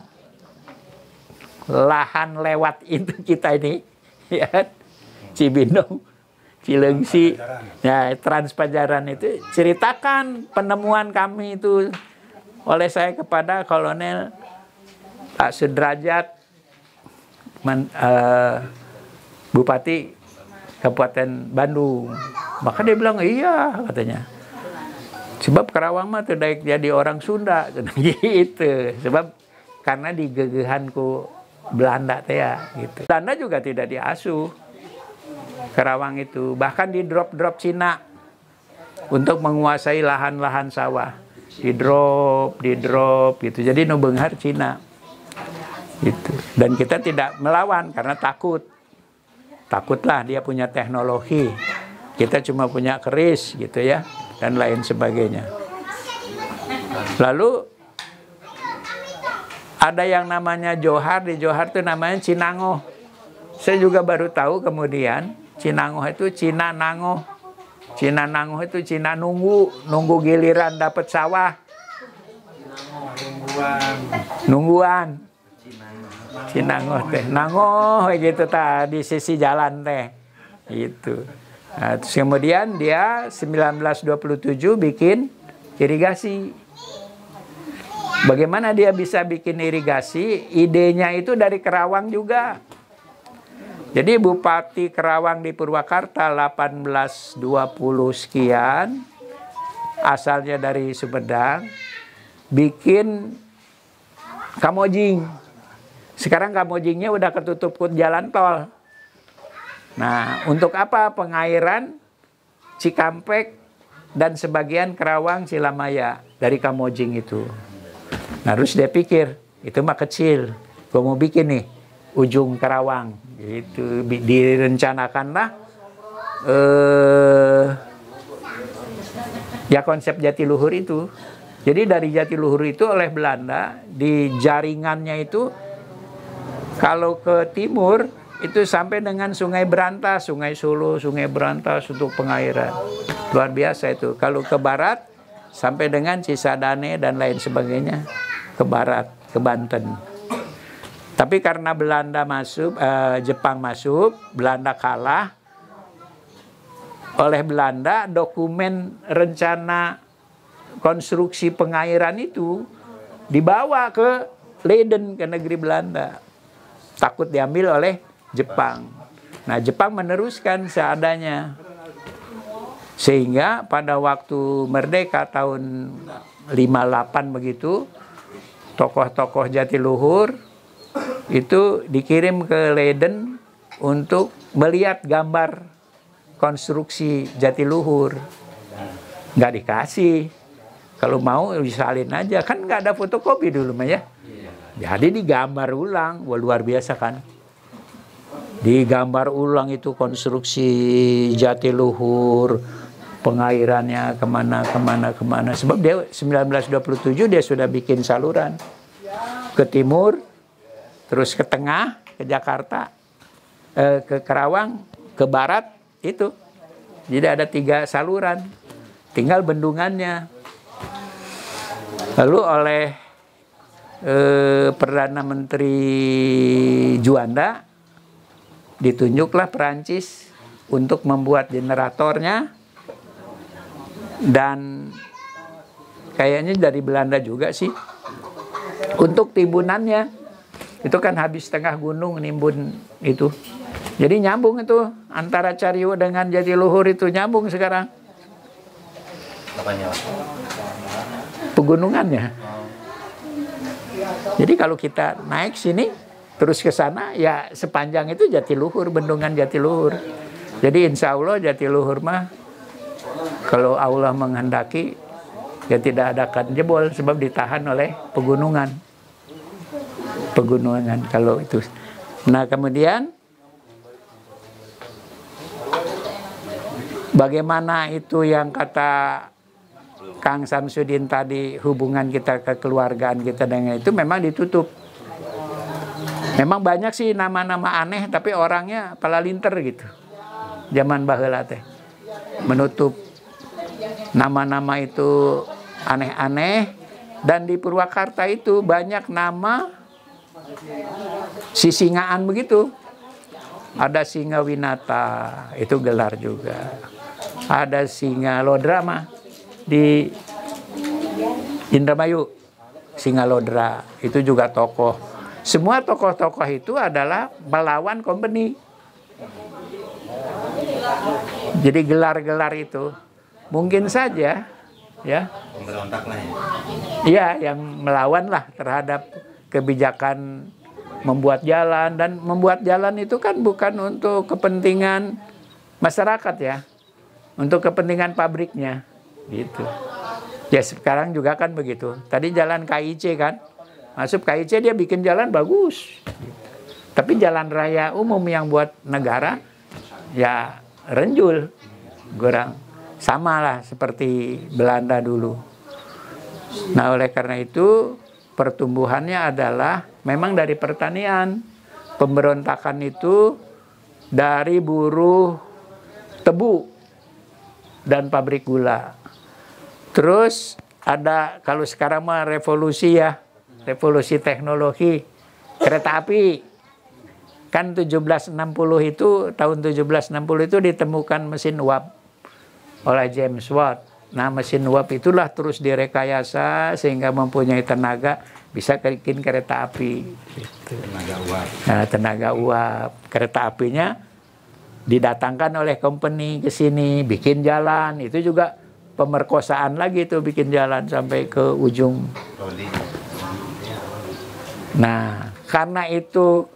lahan lewat itu kita ini, ya, Cibinong, Cilengsi, ya, Transpajaran itu ceritakan penemuan kami itu oleh saya kepada Kolonel Pak Sudrajat, men, uh, Bupati Kabupaten Bandung. Maka dia bilang iya katanya. Sebab Kerawang mah tidak jadi orang Sunda gitu. Sebab karena digegehanku Belanda teh ya gitu. Belanda juga tidak diasuh Kerawang itu, bahkan di drop-drop Cina untuk menguasai lahan-lahan sawah. Di drop, di drop gitu. Jadi nu beunghar Cina. Gitu. Dan kita tidak melawan karena takut. Takutlah dia punya teknologi. Kita cuma punya keris gitu ya, dan lain sebagainya. Lalu ada yang namanya johar, di johar itu namanya cinangoh. Saya juga baru tahu kemudian, cinangoh itu Cina nangoh. Cina nangoh itu Cina nunggu, nunggu giliran dapat sawah. Nungguan. Nungguan. Cinangoh teh, nangoh gitu tadi sisi jalan teh. Gitu. Nah, terus kemudian dia seribu sembilan ratus dua puluh tujuh bikin irigasi. Bagaimana dia bisa bikin irigasi? Idenya itu dari Kerawang juga. Jadi Bupati Kerawang di Purwakarta delapan belas dua puluh sekian, asalnya dari Sumedang, bikin Kamojing. Sekarang Kamojingnya udah ketutup jalan tol. Nah, untuk apa? Pengairan Cikampek dan sebagian Kerawang Cilamaya dari Kamojing itu. Nah, terus dia pikir, itu mah kecil. Gue mau bikin nih, ujung Kerawang. Gitu. Direncanakanlah eh, ya konsep Jatiluhur itu. Jadi dari Jatiluhur itu oleh Belanda, di jaringannya itu, kalau ke timur, itu sampai dengan Sungai Berantas, Sungai Solo, Sungai Berantas untuk pengairan. Luar biasa itu. Kalau ke barat, sampai dengan Cisadane dan lain sebagainya. Ke barat, ke Banten. Tapi karena Belanda masuk, eh, Jepang masuk, Belanda kalah. Oleh Belanda, dokumen rencana konstruksi pengairan itu dibawa ke Leiden, ke negeri Belanda. Takut diambil oleh Jepang. Nah, Jepang meneruskan seadanya. Sehingga pada waktu merdeka tahun lima puluh delapan begitu, tokoh-tokoh Jatiluhur itu dikirim ke Leiden untuk melihat gambar konstruksi Jatiluhur. Nggak dikasih. Kalau mau disalin aja. Kan nggak ada fotokopi dulu mah ya. Jadi digambar ulang. Wah, luar biasa kan. Digambar ulang itu konstruksi Jatiluhur, pengairannya kemana, kemana, kemana. Sebab dia seribu sembilan ratus dua puluh tujuh dia sudah bikin saluran. Ke timur, terus ke tengah, ke Jakarta, eh, ke Kerawang, ke barat, itu. Jadi ada tiga saluran. Tinggal bendungannya. Lalu oleh eh, Perdana Menteri Juanda, ditunjuklah Perancis untuk membuat generatornya, dan kayaknya dari Belanda juga sih untuk timbunannya. Itu kan habis tengah gunung nimbun itu, jadi nyambung itu antara Cariu dengan Jatiluhur itu nyambung sekarang. Apanya? Pegunungannya. Jadi kalau kita naik sini terus ke sana, ya sepanjang itu Jatiluhur, bendungan Jatiluhur. Jadi insya Allah Jatiluhur mah, kalau Allah menghendaki, ya tidak ada akan jebol, sebab ditahan oleh pegunungan. Pegunungan kalau itu. Nah kemudian, bagaimana itu yang kata Kang Samsudin tadi, hubungan kita kekeluargaan kita dengan itu memang ditutup. Memang banyak sih nama-nama aneh, tapi orangnya pala linter gitu. Zaman baheula teh menutup nama-nama itu aneh-aneh. Dan di Purwakarta itu banyak nama sisingaan begitu. Ada Singa Winata, itu gelar juga. Ada Singa Lodra mah di Indramayu, Singa Lodra, itu juga tokoh. Semua tokoh-tokoh itu adalah melawan company. Jadi gelar-gelar itu mungkin saja ya, Pemberontak lah ya. iya, yang melawan lah terhadap kebijakan membuat jalan. Dan membuat jalan itu kan bukan untuk kepentingan masyarakat ya, untuk kepentingan pabriknya gitu. Ya sekarang juga kan begitu. Tadi jalan K I C kan, masuk K I C dia bikin jalan bagus, tapi jalan raya umum yang buat negara ya renjul. kurang sama lah seperti Belanda dulu. Nah, oleh karena itu pertumbuhannya adalah memang dari pertanian. Pemberontakan itu dari buruh tebu dan pabrik gula. Terus ada, kalau sekarang mah revolusi ya, revolusi teknologi, kereta api. Kan tujuh belas enam puluh itu, tahun tujuh belas enam puluh itu ditemukan mesin uap oleh James Watt. Nah, mesin uap itulah terus direkayasa sehingga mempunyai tenaga bisa bikin kereta api. Gitu. Tenaga uap. Nah, tenaga uap. Kereta apinya didatangkan oleh company ke sini, bikin jalan. Itu juga pemerkosaan lagi tuh, bikin jalan sampai ke ujung. Nah, karena itu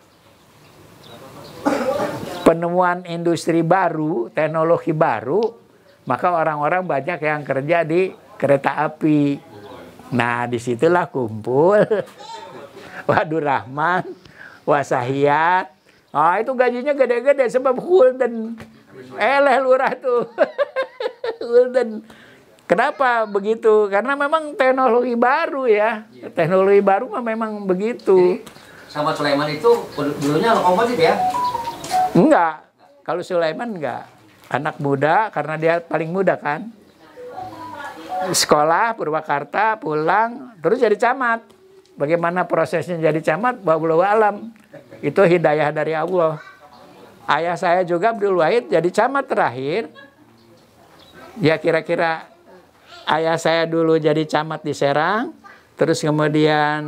penemuan industri baru, teknologi baru, maka orang-orang banyak yang kerja di kereta api. Nah, disitulah kumpul Wadur Rahman, Wasahiyat. Ah, itu gajinya gede-gede sebab Hulden. Eleh lurah tuh. Hulden. Kenapa begitu? Karena memang teknologi baru ya. Teknologi baru memang begitu. Jadi, sama Sulaiman itu dulunya lokomotif ya? Enggak. Kalau Sulaiman enggak. Anak muda karena dia paling muda kan. Sekolah Purwakarta, pulang, terus jadi camat. Bagaimana prosesnya jadi camat? Wallahu alam. Itu hidayah dari Allah. Ayah saya juga Abdul Wahid jadi camat terakhir. Ya kira-kira ayah saya dulu jadi camat di Serang. Terus kemudian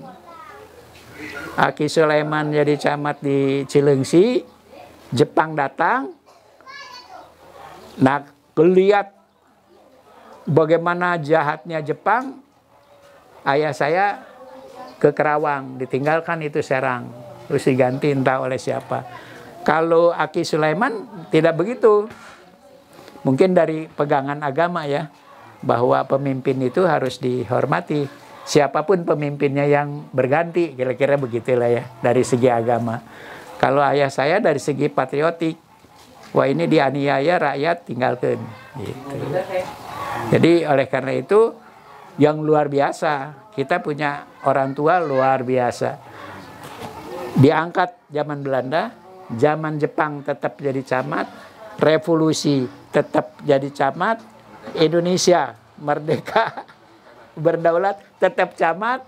Aki Sulaiman jadi camat di Cilengsi. Jepang datang. Nah, lihat bagaimana jahatnya Jepang. Ayah saya ke Kerawang, ditinggalkan itu Serang. Terus diganti entah oleh siapa. Kalau Aki Sulaiman tidak begitu. Mungkin dari pegangan agama ya. Bahwa pemimpin itu harus dihormati. Siapapun pemimpinnya yang berganti. Kira-kira begitulah ya. Dari segi agama. Kalau ayah saya dari segi patriotik. Wah, ini dianiaya rakyat, tinggalkan. Gitu. Jadi oleh karena itu yang luar biasa. Kita punya orang tua luar biasa. Diangkat zaman Belanda, zaman Jepang tetap jadi camat, revolusi tetap jadi camat, Indonesia merdeka, berdaulat tetap camat,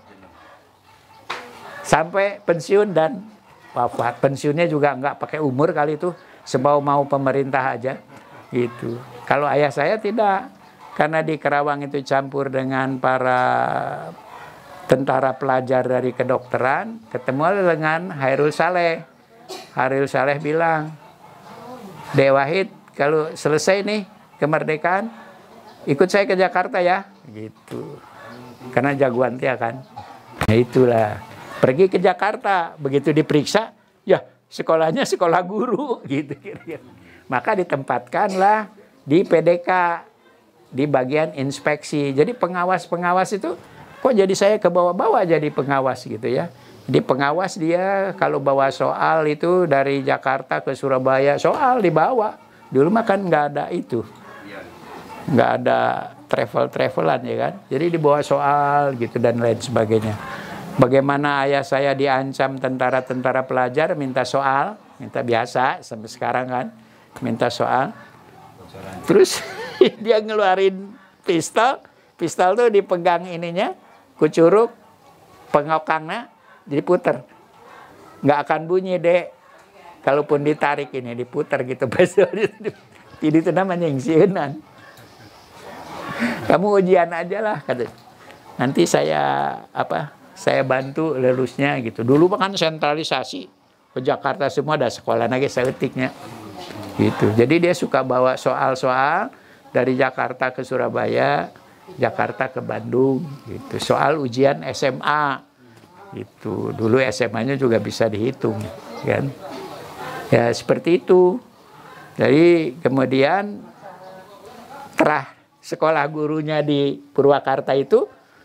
sampai pensiun dan wafat. Pensiunnya juga nggak pakai umur kali itu, sebau mau pemerintah aja gitu. Kalau ayah saya tidak, karena di Kerawang itu campur dengan para tentara pelajar dari kedokteran, ketemu dengan Hairul Saleh. Hairul Saleh bilang, Dek Wahid, kalau selesai nih kemerdekaan, ikut saya ke Jakarta ya, gitu. Karena jagoan dia kan. Nah itulah, pergi ke Jakarta, begitu diperiksa, ya sekolahnya sekolah guru, gitu kira-kira. Maka ditempatkanlah di P D K, di bagian inspeksi. Jadi pengawas-pengawas itu, kok jadi saya ke bawah-bawah jadi pengawas gitu ya. Jadi pengawas dia kalau bawa soal itu dari Jakarta ke Surabaya, soal dibawa. Dulu mah kan nggak ada itu. Nggak ada travel-travelan ya kan. Jadi dibawa soal gitu dan lain sebagainya. Bagaimana ayah saya diancam tentara-tentara pelajar minta soal, minta biasa sampai sekarang kan, minta soal. Terus dia ngeluarin pistol, pistol tuh dipegang ininya, kucuruk, pengokangnya, jadi puter. Nggak akan bunyi dek, kalaupun ditarik ini diputer gitu. Jadi itu namanya ingsiunan. Kamu ujian aja lah, kata. Nanti saya apa? Saya bantu lulusnya gitu. Dulu kan sentralisasi ke Jakarta semua ada sekolah lagi seetiknya gitu. Jadi dia suka bawa soal-soal dari Jakarta ke Surabaya, Jakarta ke Bandung gitu. Soal ujian S M A gitu. Dulu S M A-nya juga bisa dihitung kan. Ya seperti itu. Jadi kemudian terah sekolah gurunya di Purwakarta itu,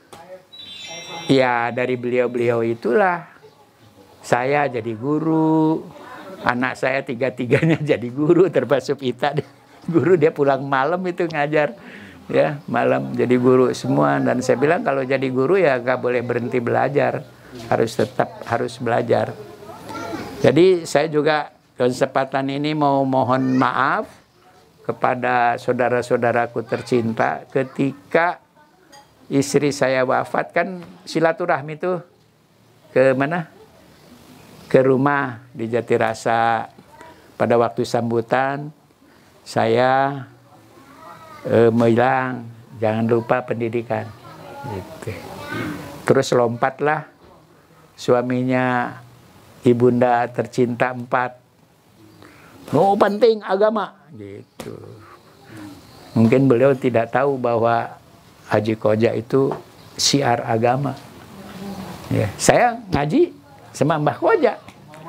ya dari beliau-beliau itulah saya jadi guru, anak saya tiga-tiganya jadi guru termasuk Ita. guru dia pulang malam itu ngajar, ya malam jadi guru semua. Dan saya bilang kalau jadi guru ya nggak boleh berhenti belajar, harus tetap harus belajar. Jadi saya juga kesempatan ini mau mohon maaf kepada saudara-saudaraku tercinta ketika istri saya wafat, kan silaturahmi tuh ke mana? Ke rumah di Jatirasa. Pada waktu sambutan saya eh, bilang jangan lupa pendidikan. Gitu. Terus lompatlah suaminya ibunda tercinta empat. No penting agama. Gitu. Mungkin beliau tidak tahu bahwa Haji Koja itu syiar agama. Ya, saya ngaji sama Mbah Koja.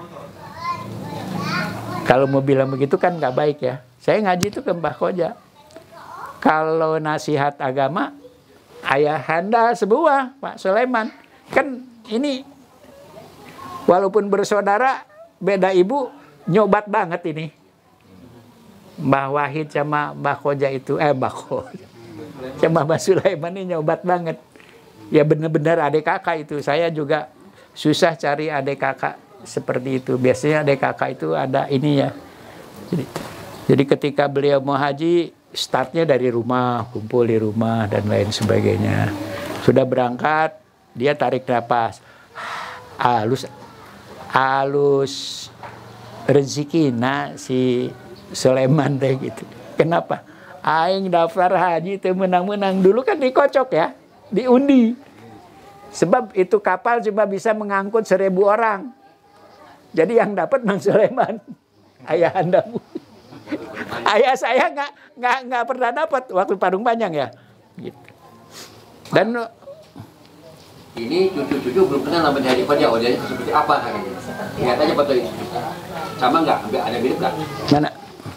Kalau mau bilang begitu kan nggak baik ya. Saya ngaji itu ke Mbah Koja. Kalau nasihat agama, ayahanda sebuah, Pak Sulaiman. Kan ini, walaupun bersaudara, beda ibu, nyobat banget ini. Mbah Wahid sama Mbah Koja itu, eh Mbah Koja. Sama Mbah Sulaiman ini nyobat banget. Ya benar-benar adik kakak itu. Saya juga susah cari adik kakak seperti itu. Biasanya adik kakak itu ada ini ya. Jadi, jadi ketika beliau mau haji, startnya dari rumah, kumpul di rumah dan lain sebagainya. Sudah berangkat, dia tarik nafas. Halus, halus rezeki nah si Sulaiman deh gitu. Kenapa? Aing daftar haji itu menang-menang. Dulu kan dikocok ya, diundi. Sebab itu kapal cuma bisa mengangkut seribu orang. Jadi yang dapat Mang Sulaiman, ayah andamu. Ayah saya nggak nggak nggak pernah dapat waktu Padung Panjang ya. Gitu. Dan ini cucu-cucu belum kenal namanya Haji Koja, wajahnya seperti apa katanya. Lihat aja foto ini. Sama nggak? Ada mirip nggak? mana?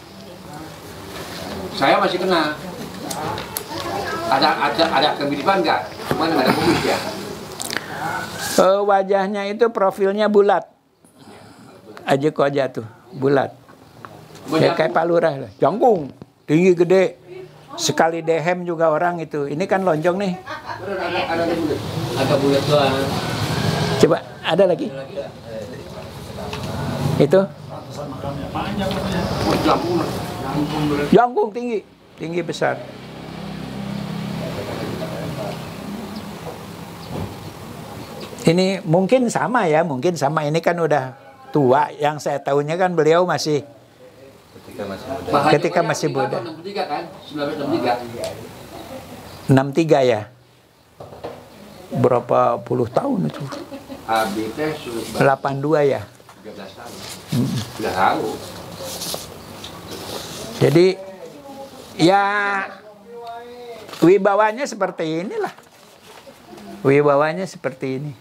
Saya masih kenal. Ada ada ada kemiripan nggak? Cuma nggak ada kumis ya. Uh, wajahnya itu profilnya bulat. Haji Koja tuh bulat. Ya, kayak Pak Lurah lah. Jangkung, tinggi gede. Sekali dehem juga orang itu. Ini kan lonjong nih. Ada ada bulat. Agak bulat doang. Coba ada lagi. Itu. Jangkung tinggi, tinggi besar. Ini mungkin sama ya, mungkin sama. Ini kan udah tua. Yang saya tahunya kan beliau masih Ketika masih muda. ketika masih muda. enam puluh tiga kan? seribu sembilan ratus enam puluh tiga. enam puluh tiga ya. Berapa puluh tahun itu? Abi teh sudah delapan puluh dua ya. tiga belas tahun. Sudah tahu. Jadi ya wibawanya seperti inilah. Wibawanya seperti ini.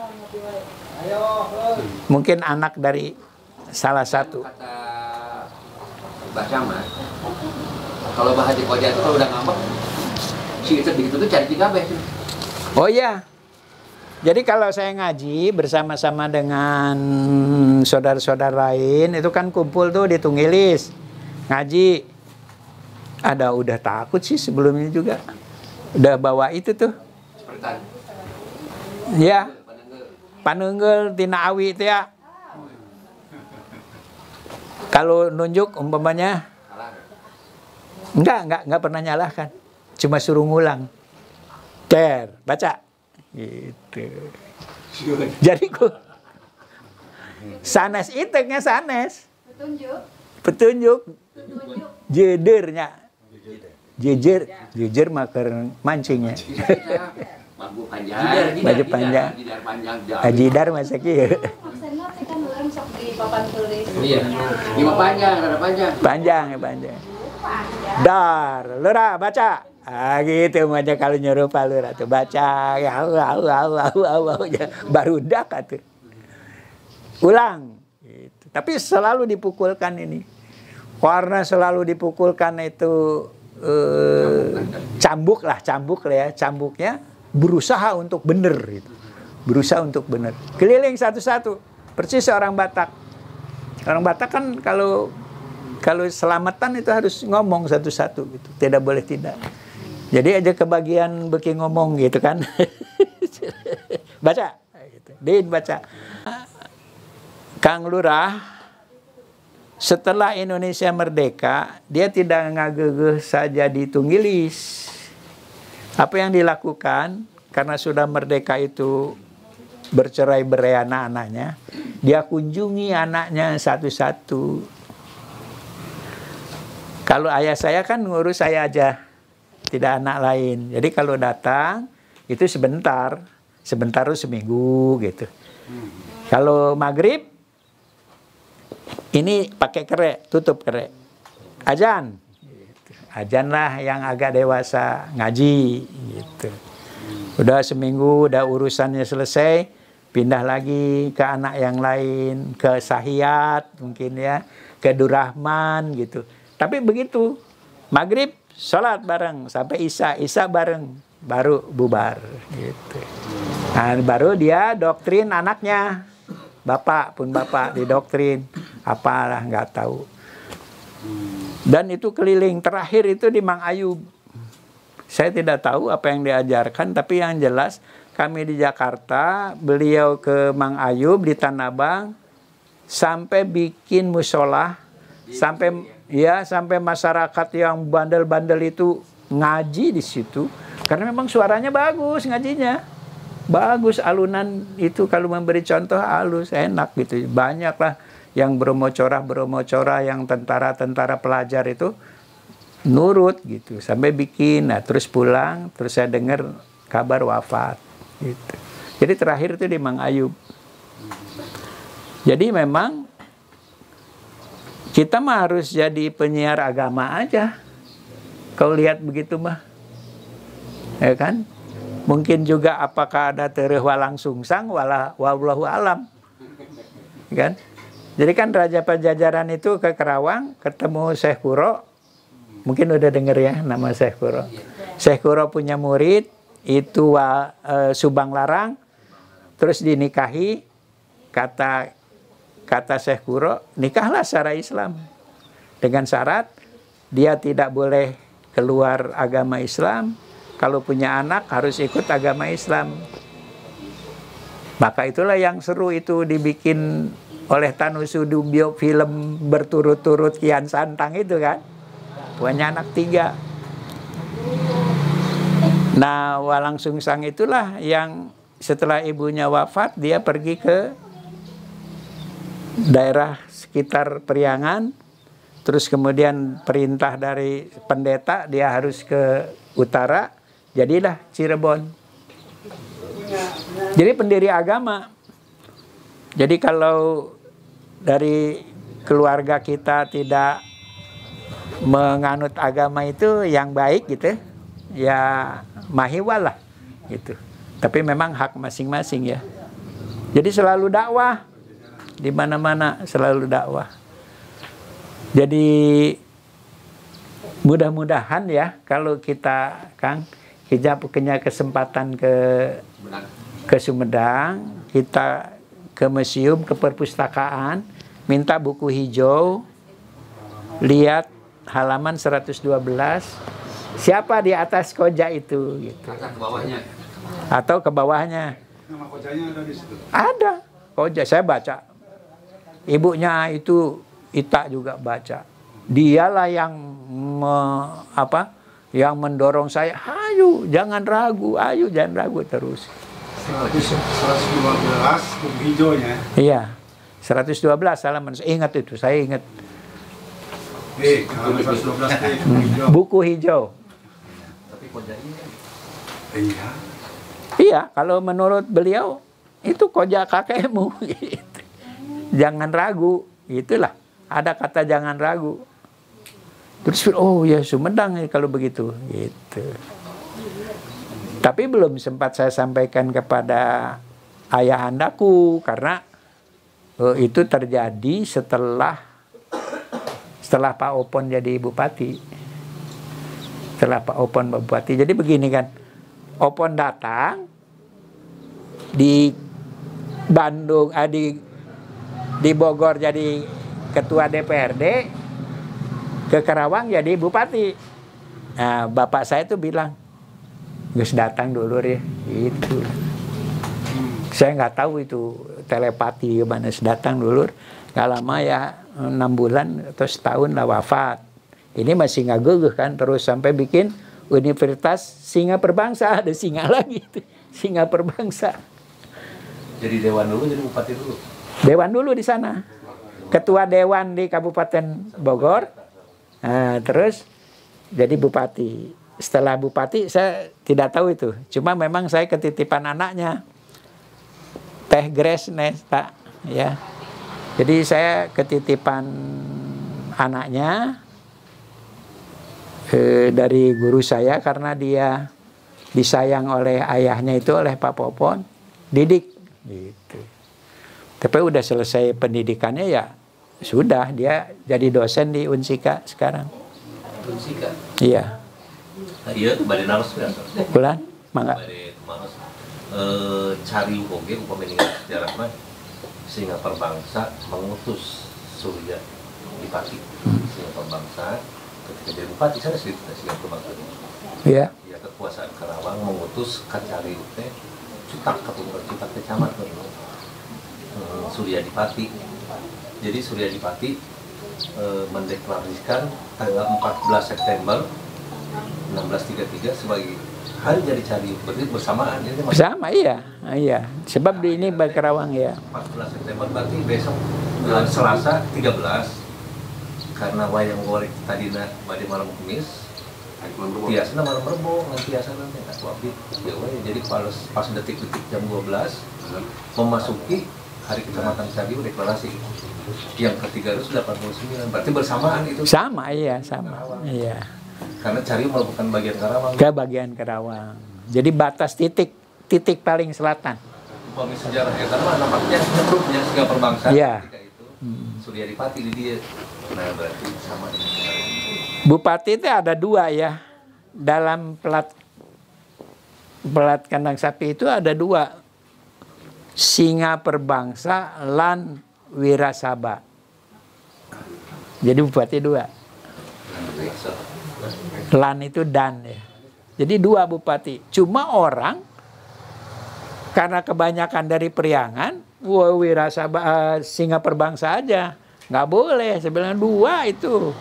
Mungkin anak dari salah satu. Kata Mbah Camat, kalau Mbah Haji Koja itu kalau udah ngambek, si itu begitu tuh cari tiga beh. Oh iya. Jadi kalau saya ngaji bersama-sama dengan saudara-saudara lain, itu kan kumpul tuh di Tunggilis. Ngaji. Ada udah takut sih sebelumnya juga. Udah bawa itu tuh. Seperti tadi. Ya. Panenggel tina awi itu ya. Kalau nunjuk umpamanya enggak, enggak, enggak pernah nyalahkan. Cuma suruh ngulang. Cer, baca. Gitu. Jadi ku sanes iteknya sanes. Petunjuk. Petunjuk. Petunjuk. Jedernya. Jejer, jejer maker mancingnya. Baju panjang. Baju panjang. Jidar panjang. Ajidar masa kieu. Maksudnya teh kan orang sok di papan tulis. Iya. Lima panjang, rada panjang. Panjang ya panjang. Panjang. Dar, lura baca. Ah gitu aja kalau nyuruh Pak Lurah tuh baca. Ya Allah Allah Allah Allah baru dak atuh. Ulang. Gitu. Tapi selalu dipukulkan ini. Karena selalu dipukulkan itu eh, cambuk lah, cambuk lah ya, cambuknya berusaha untuk benar gitu. Berusaha untuk benar. Keliling satu-satu. Persis seorang Batak. Orang Batak kan kalau kalau selamatan itu harus ngomong satu-satu gitu, tidak boleh tidak. Jadi aja kebagian beki ngomong gitu kan. Baca, gitu. Din baca. Kang Lurah, setelah Indonesia merdeka, dia tidak ngagegeh saja di Tunggilis. Apa yang dilakukan, karena sudah merdeka itu bercerai-berai anak-anaknya, dia kunjungi anaknya satu-satu. Kalau ayah saya kan ngurus saya aja, tidak anak lain. Jadi kalau datang itu sebentar, sebentar itu seminggu gitu. Kalau maghrib ini pakai kerek, tutup kerek. Ajan, ajan lah yang agak dewasa ngaji gitu. Udah seminggu, udah urusannya selesai, pindah lagi ke anak yang lain, ke Sahiyat mungkin ya, ke Durrahman gitu. Tapi begitu, maghrib sholat bareng sampai isya, isya bareng, baru bubar gitu. Nah, baru dia doktrin anaknya, bapak pun bapak didoktrin, apalah nggak tahu. Dan itu keliling, terakhir itu di Mang Ayub. Saya tidak tahu apa yang diajarkan, tapi yang jelas kami di Jakarta, beliau ke Mang Ayub di Tanah Abang, sampai bikin musola, sampai ya sampai masyarakat yang bandel-bandel itu ngaji di situ, karena memang suaranya bagus ngajinya, bagus alunan itu kalau memberi contoh halus enak gitu. Banyak lah yang bromocorah bromocorah yang tentara-tentara pelajar itu nurut gitu sampai bikin. Nah terus pulang, terus saya dengar kabar wafat gitu. Jadi terakhir itu di Mang Ayub. Jadi memang kita mah harus jadi penyiar agama aja. Kau lihat begitu mah, ya kan? Mungkin juga apakah ada tereh walang sungsang, wala wallahu alam, kan? Jadi kan Raja Pajajaran itu ke Kerawang, ketemu Syekh Kuro. Mungkin udah denger ya nama Syekh Kuro. Syekh Kuro punya murid itu wa, e, Subang Larang, terus dinikahi. Kata Kata Syekh Kuro, nikahlah secara Islam. Dengan syarat, dia tidak boleh keluar agama Islam. Kalau punya anak, harus ikut agama Islam. Maka itulah yang seru itu dibikin oleh Tanusudubyo film berturut-turut Kian Santang itu kan. Punya anak tiga. Nah, Walang Sungsang itulah yang setelah ibunya wafat, dia pergi ke daerah sekitar Periangan, terus kemudian perintah dari pendeta dia harus ke utara, jadilah Cirebon. Jadi pendiri agama. Jadi kalau dari keluarga kita tidak menganut agama itu yang baik gitu, ya mahiwal lah gitu. Tapi memang hak masing-masing ya. Jadi selalu dakwah. Di mana-mana selalu dakwah. Jadi mudah-mudahan ya kalau kita Kang kita punya kesempatan ke ke Sumedang, kita ke museum, ke perpustakaan, minta buku hijau, lihat halaman seratus dua belas, siapa di atas koja itu gitu. Ke bawahnya. Atau ke bawahnya. Nama kojanya ada di situ. Ada koja, saya baca. Ibunya itu Ita juga baca. Dialah yang me, apa? Yang mendorong saya, ayo jangan ragu, ayo jangan ragu terus. seratus dua belas buku hijaunya. Iya. seratus dua belas halaman. Ingat itu, saya ingat. Eh, halaman seratus dua belas eh, buku hijau. Buku hijau. Tapi kodanya Iya. Iya, kalau menurut beliau itu koja kakekmu gitu. Jangan ragu, itulah. Ada kata jangan ragu. Terus, oh ya Sumedang kalau begitu. Gitu. Tapi belum sempat saya sampaikan kepada ayahandaku. Karena oh, itu terjadi setelah setelah Pak Opon jadi bupati. Setelah Pak Opon bupati. Jadi begini kan. Opon datang di Bandung, eh, di di Bogor jadi ketua D P R D, ke Karawang jadi bupati. Nah, bapak saya tuh bilang, "Gus datang dulu ya." Itu. Saya nggak tahu itu telepati gimana, datang dulu. Nggak lama ya, enam bulan atau setahun lah wafat. Ini masih nggak geuh kan, terus sampai bikin Universitas Singa Perbangsa, ada singa lagi, Singa Perbangsa. Jadi dewan dulu, jadi bupati dulu. Dewan dulu di sana. Ketua dewan di Kabupaten Bogor. Nah, terus jadi bupati. Setelah bupati saya tidak tahu itu. Cuma memang saya ketitipan anaknya. Teh Grace Nesta, ya. Jadi saya ketitipan anaknya eh, dari guru saya karena dia disayang oleh ayahnya itu, oleh Pak Popon, didik gitu. Tapi udah selesai pendidikannya ya sudah, dia jadi dosen di Unsika sekarang. Unsika. Iya. Nah, iya tuh badai naros ya. Bulan, mangga. Badai naros. Eh, cari oge upamanya sejarah mah Singa Perbangsa mengutus Surya Dipati. Hmm. Singa Perbangsa ketika jadi bupati sana sih Singa Perbangsa. Iya. Ya kekuasaan Karawang mengutus Kacari teh Cutak ketua Cutak Kecamat hmm, Surya Dipati. Jadi Surya Dipati eh, mendeklarasikan tanggal empat belas September enam belas tiga puluh tiga sebagai hari jadi cari, berarti bersamaan ya? Bersama, iya, iya. Sebab di ini Karawang ya. empat belas September berarti besok bulan Selasa tiga belas karena wayang goreng tadi nak pada malam Kamis. Biasanya malam Rebo, nanti biasanya nanti tak wabit. Jadi pas pas detik-detik jam dua belas memasuki hari Kecamatan Cariu deklarasi. Yang ketiga itu delapan puluh sembilan, berarti bersamaan itu. Sama, iya, sama, iya. Karena Cariu merupakan bagian Karawang. Ke bagian Karawang. Jadi batas titik titik paling selatan. Upami sejarah ya karena nampaknya nyemplungnya Singa Perbangsa ya. Ketika itu hmm. Surya Dipati di dia. Nah berarti sama dengan Bupati itu ada dua ya. Dalam pelat pelat kandang sapi itu ada dua. Singa Perbangsa lan Wirasaba. Jadi bupati dua. Lan itu dan ya. Jadi dua bupati. Cuma orang karena kebanyakan dari Priangan, wah Wirasaba uh, Singa Perbangsa aja nggak boleh. Sebenarnya dua itu.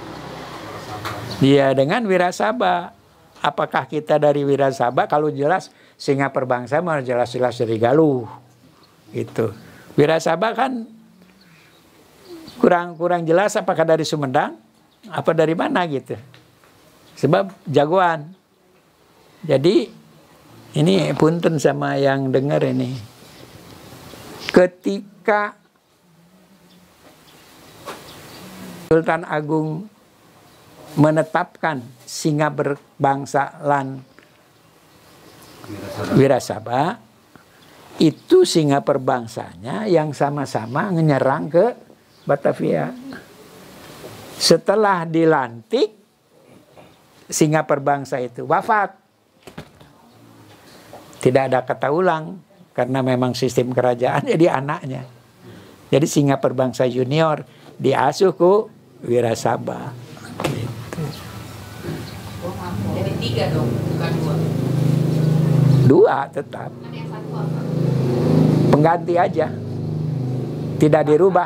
Dia dengan Wirasaba. Apakah kita dari Wirasaba? Kalau jelas Singa Perbangsa mau jelas-jelas dari Galuh. Itu. Wirasaba kan kurang kurang jelas apakah dari Sumedang apa dari mana gitu. Sebab jagoan. Jadi ini punten sama yang dengar ini. Ketika Sultan Agung menetapkan Singa Perbangsa lan Wirasaba, itu Singa Perbangsanya yang sama-sama menyerang ke Batavia. Setelah dilantik Singa Perbangsa itu wafat. Tidak ada kata ulang karena memang sistem kerajaan jadi anaknya. Jadi Singa Perbangsa junior diasuh ke Wirasaba. Gitu. Jadi tiga dong, bukan dua. Dua tetap. Pengganti aja. Tidak dirubah.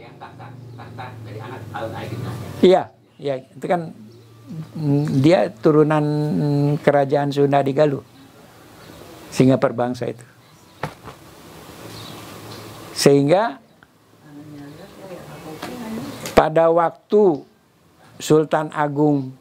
Iya, iya itu kan dia turunan kerajaan Sunda di Galuh. Singa Perbangsa itu. Sehingga pada waktu Sultan Agung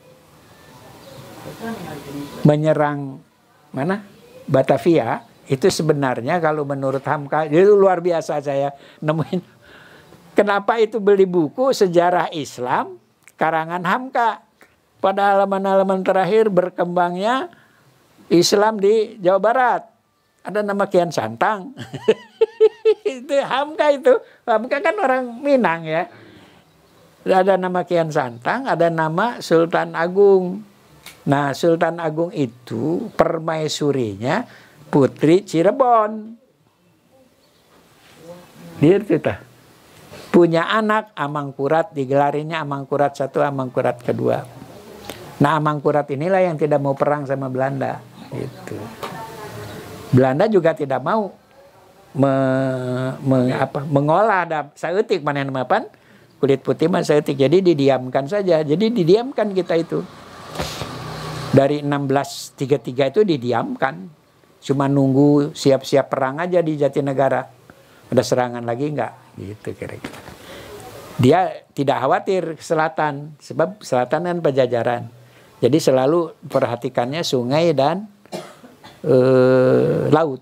menyerang mana? Batavia, itu sebenarnya kalau menurut Hamka, itu luar biasa saya nemuin. Kenapa itu beli buku sejarah Islam karangan Hamka? Pada halaman-halaman terakhir berkembangnya Islam di Jawa Barat. Ada nama Kian Santang. Itu Hamka itu. Hamka kan orang Minang ya. Ada nama Kian Santang, ada nama Sultan Agung. Nah, Sultan Agung itu permaisurinya Putri Cirebon. Dia itu tah. punya anak Amangkurat, digelarinya Amangkurat satu, Amangkurat kedua. Nah, Amangkurat inilah yang tidak mau perang sama Belanda. Gitu. Belanda juga tidak mau me, me, apa, mengolah ada saeutik mana mapan kulit putih mah saeutik. Jadi didiamkan saja. Jadi didiamkan kita itu. Dari enam belas tiga puluh tiga itu didiamkan. Cuma nunggu siap-siap perang aja di Jatinegara. Ada serangan lagi enggak? Gitu kira-kira. Dia tidak khawatir ke selatan. Sebab selatan kan Pajajaran. Jadi selalu perhatikannya sungai dan eh, laut.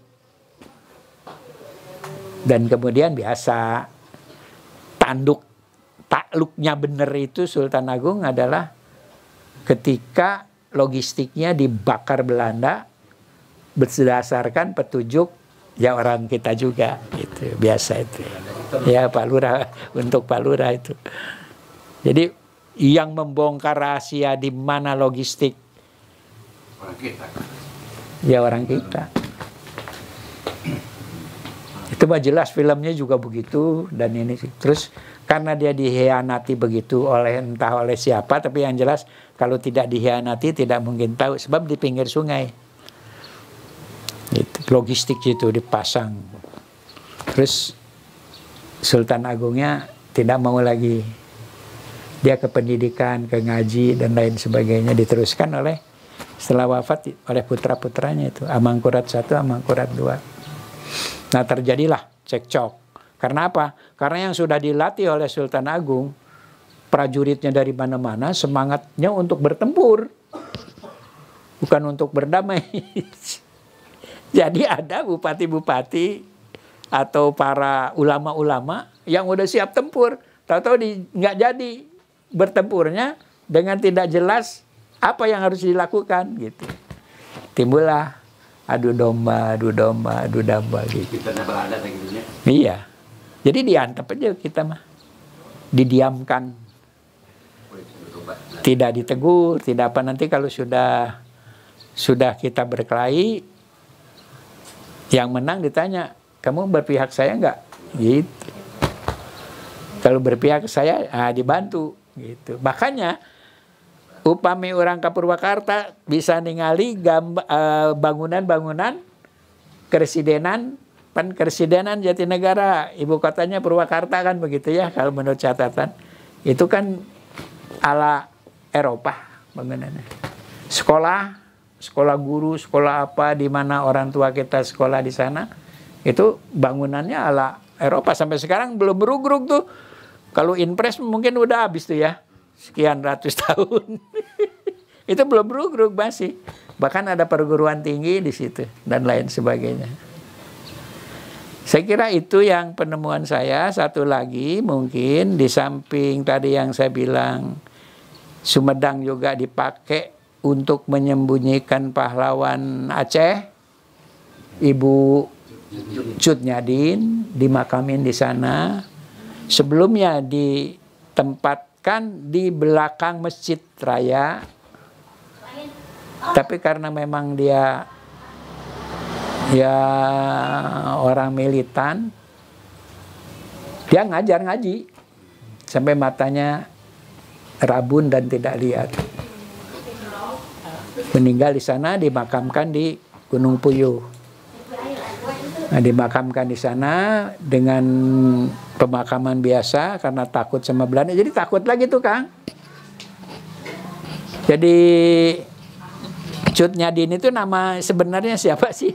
Dan kemudian biasa tanduk takluknya benar itu Sultan Agung adalah ketika logistiknya dibakar Belanda berdasarkan petunjuk ya orang kita juga gitu, biasa itu ya Pak Lurah, untuk Pak Lurah itu. Jadi yang membongkar rahasia di mana logistik Orang kita. ya orang kita. Itu mah jelas filmnya juga begitu dan ini sih. Terus karena dia dihianati begitu oleh entah oleh siapa, tapi yang jelas kalau tidak dihianati tidak mungkin tahu sebab di pinggir sungai. Itu logistik itu dipasang. Terus Sultan Agungnya tidak mau lagi. Dia ke pendidikan, ke ngaji dan lain sebagainya diteruskan oleh setelah wafat oleh putra-putranya itu Amangkurat satu, Amangkurat dua. Nah, terjadilah cekcok. Karena apa? Karena yang sudah dilatih oleh Sultan Agung, prajuritnya dari mana-mana, semangatnya untuk bertempur. Bukan untuk berdamai. Jadi ada bupati-bupati atau para ulama-ulama yang udah siap tempur. Tahu-tahu nggak jadi bertempurnya dengan tidak jelas apa yang harus dilakukan. Gitu. Timbullah adu domba, adu domba, adu domba. Gitu. Kita Belanda gitu ya. Iya. Jadi diantep aja kita mah. Didiamkan. Tidak ditegur, tidak apa. Nanti kalau sudah sudah kita berkelahi, yang menang ditanya, kamu berpihak saya enggak? Gitu. Kalau berpihak ke saya, ah, dibantu. Gitu. Makanya, upami orang ke Purwakarta bisa ningali bangunan-bangunan keresidenan, pan keresidenan Jatinegara, ibu kotanya Purwakarta kan begitu ya kalau menurut catatan. Itu kan ala Eropa bangunannya. Sekolah, sekolah guru, sekolah apa di mana orang tua kita sekolah di sana, itu bangunannya ala Eropa sampai sekarang belum berugruk tuh. Kalau impres mungkin udah habis tuh ya. Sekian ratus tahun. Itu belum berugruk masih. Bahkan ada perguruan tinggi di situ dan lain sebagainya. Saya kira itu yang penemuan saya. Satu lagi mungkin di samping tadi yang saya bilang Sumedang juga dipakai untuk menyembunyikan pahlawan Aceh. Ibu Cut Nyadin dimakamin di sana. Sebelumnya ditempatkan di belakang Masjid Raya. Tapi karena memang dia ya orang militan, dia ngajar ngaji sampai matanya rabun dan tidak lihat. Meninggal di sana, dimakamkan di Gunung Puyuh. Nah, dimakamkan di sana dengan pemakaman biasa karena takut sama Belanda. Jadi takut lagi tuh Kang. Jadi Cut Nyadin itu nama sebenarnya siapa sih?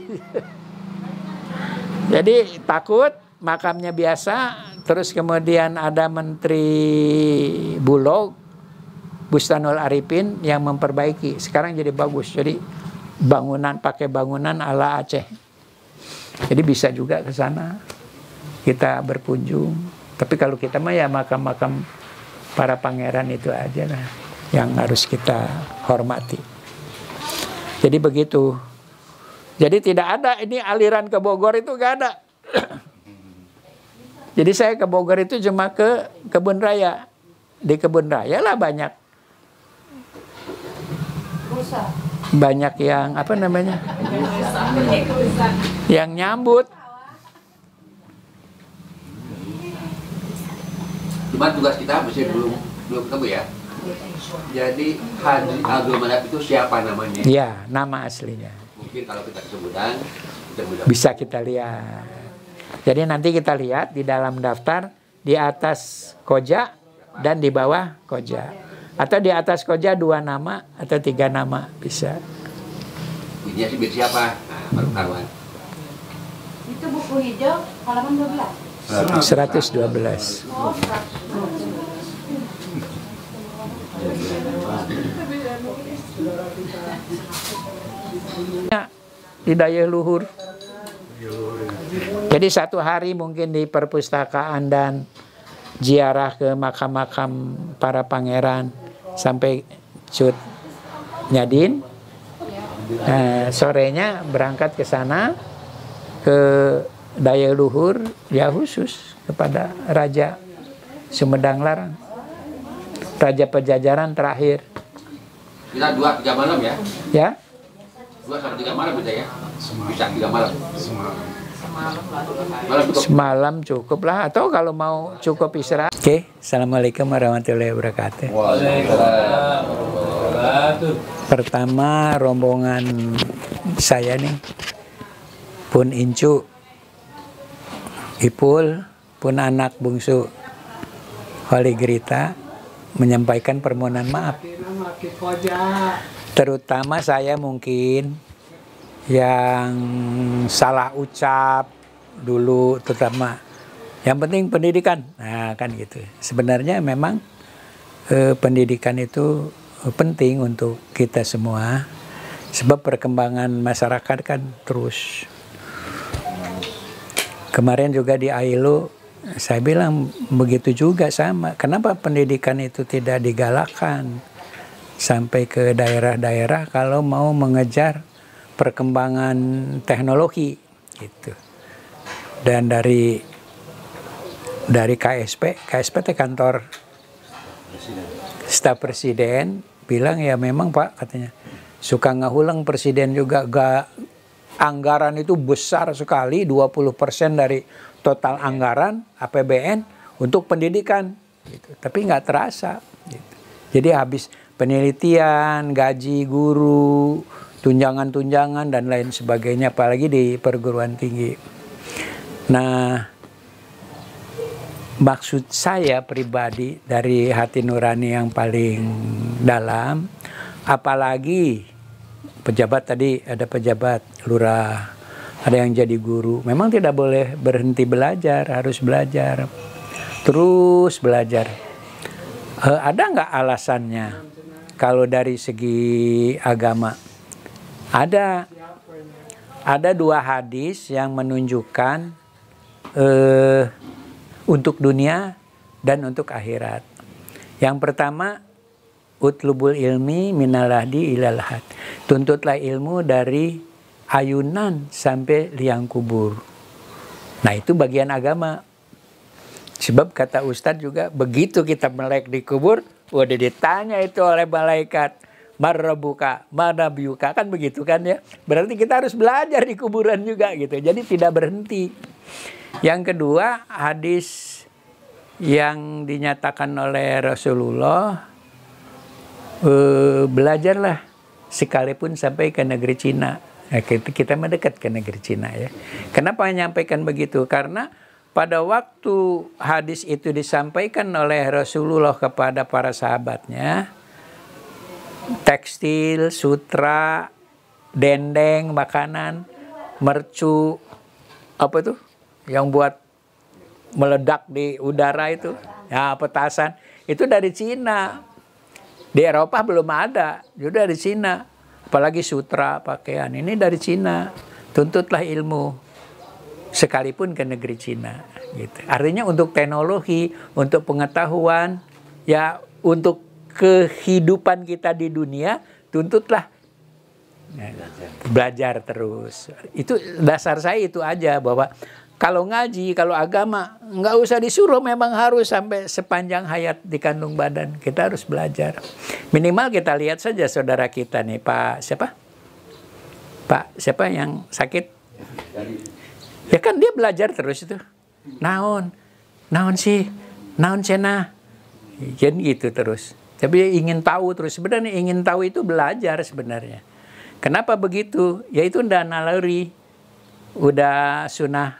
Jadi takut, makamnya biasa, terus kemudian ada Menteri Bulog, Bustanul Arifin yang memperbaiki. Sekarang jadi bagus. Jadi bangunan pakai bangunan ala Aceh. Jadi bisa juga ke sana kita berkunjung. Tapi kalau kita mah ya makam-makam para pangeran itu aja lah yang harus kita hormati. Jadi begitu. Jadi tidak ada ini aliran ke Bogor itu gak ada. Jadi saya ke Bogor itu cuma ke Kebun Raya. Di Kebun Raya lah banyak. Banyak yang apa namanya? Yang nyambut. Cuma tugas kita masih belum belum ketemu ya. Jadi Haji Abdul Manap itu siapa namanya? Ya, nama aslinya. Mungkin kalau kita kesebutan, kita mudah bisa kita lihat. Jadi nanti kita lihat di dalam daftar di atas koja dan di bawah koja. Atau di atas koja dua nama atau tiga nama bisa. Ini sih siapa? Nah, baru karuan. Itu buku hijau halaman dua belas. seratus dua belas. Oh, Hidayah luhur. Jadi satu hari mungkin di perpustakaan dan ziarah ke makam-makam para pangeran sampai Cut Nyadin. Nah, sorenya berangkat ke sana ke Daya Luhur ya khusus kepada Raja Sumedang Larang, Raja Pajajaran terakhir. Kita dua tiga malam ya? Ya. Dua sampai tiga malam bisa ya? Bisa tiga malam. Semalam. Malam cukup. Semalam cukup lah, atau kalau mau cukup istirahat. Oke, assalamualaikum warahmatullahi wabarakatuh. Waalaikumsalam warahmatullahi wabarakatuh. Pertama rombongan saya nih, pun Incu, Ipul, pun anak bungsu Holy Gerita menyampaikan permohonan maaf. Terutama saya mungkin yang salah ucap dulu, terutama yang penting pendidikan. Nah kan gitu. Sebenarnya memang eh, pendidikan itu penting untuk kita semua, sebab perkembangan masyarakat kan terus. Kemarin juga di Ailu saya bilang begitu juga sama. Kenapa pendidikan itu tidak digalakkan sampai ke daerah-daerah kalau mau mengejar perkembangan teknologi gitu. Dan dari dari K S P, K S P itu kantor staf presiden bilang ya memang Pak katanya suka ngahulang presiden juga gak, anggaran itu besar sekali, dua puluh persen dari total anggaran A P B N untuk pendidikan gitu. Tapi nggak terasa gitu. Jadi habis penelitian, gaji guru, tunjangan-tunjangan dan lain sebagainya, apalagi di perguruan tinggi. Nah, maksud saya pribadi dari hati nurani yang paling dalam, apalagi pejabat tadi, ada pejabat lurah, ada yang jadi guru, memang tidak boleh berhenti belajar, harus belajar, terus belajar. Eh, ada nggak alasannya? Kalau dari segi agama, ada ada dua hadis yang menunjukkan eh, untuk dunia dan untuk akhirat. Yang pertama, utlubul ilmi minalahdi ilalahad. Tuntutlah ilmu dari ayunan sampai liang kubur. Nah itu bagian agama. Sebab kata Ustadz juga, begitu kita melek di kubur, udah ditanya itu oleh malaikat, marrabuka, manabiuka, kan begitu kan ya. Berarti kita harus belajar di kuburan juga gitu. Jadi tidak berhenti. Yang kedua, hadis yang dinyatakan oleh Rasulullah, eh, belajarlah sekalipun sampai ke negeri Cina. Nah, kita, kita mendekat ke negeri Cina ya. Kenapa menyampaikan begitu? Karena pada waktu hadis itu disampaikan oleh Rasulullah kepada para sahabatnya, tekstil, sutra, dendeng, makanan, mercu, apa tuh? Yang buat meledak di udara itu, ya petasan, itu dari Cina. Di Eropa belum ada, juga dari Cina. Apalagi sutra, pakaian, ini dari Cina. Tuntutlah ilmu sekalipun ke negeri Cina gitu. Artinya untuk teknologi, untuk pengetahuan, ya untuk kehidupan kita di dunia, tuntutlah ya, belajar terus. Itu dasar saya itu aja, bahwa kalau ngaji, kalau agama nggak usah disuruh, memang harus sampai sepanjang hayat di kandung badan kita harus belajar. Minimal kita lihat saja saudara kita nih, Pak siapa? Pak siapa yang sakit? Ya kan dia belajar terus itu. Naon, naon sih naon cenah, kan gitu terus. Tapi ingin tahu terus, sebenarnya ingin tahu itu belajar sebenarnya. Kenapa begitu? Ya itu udah naluri, udah sunnah,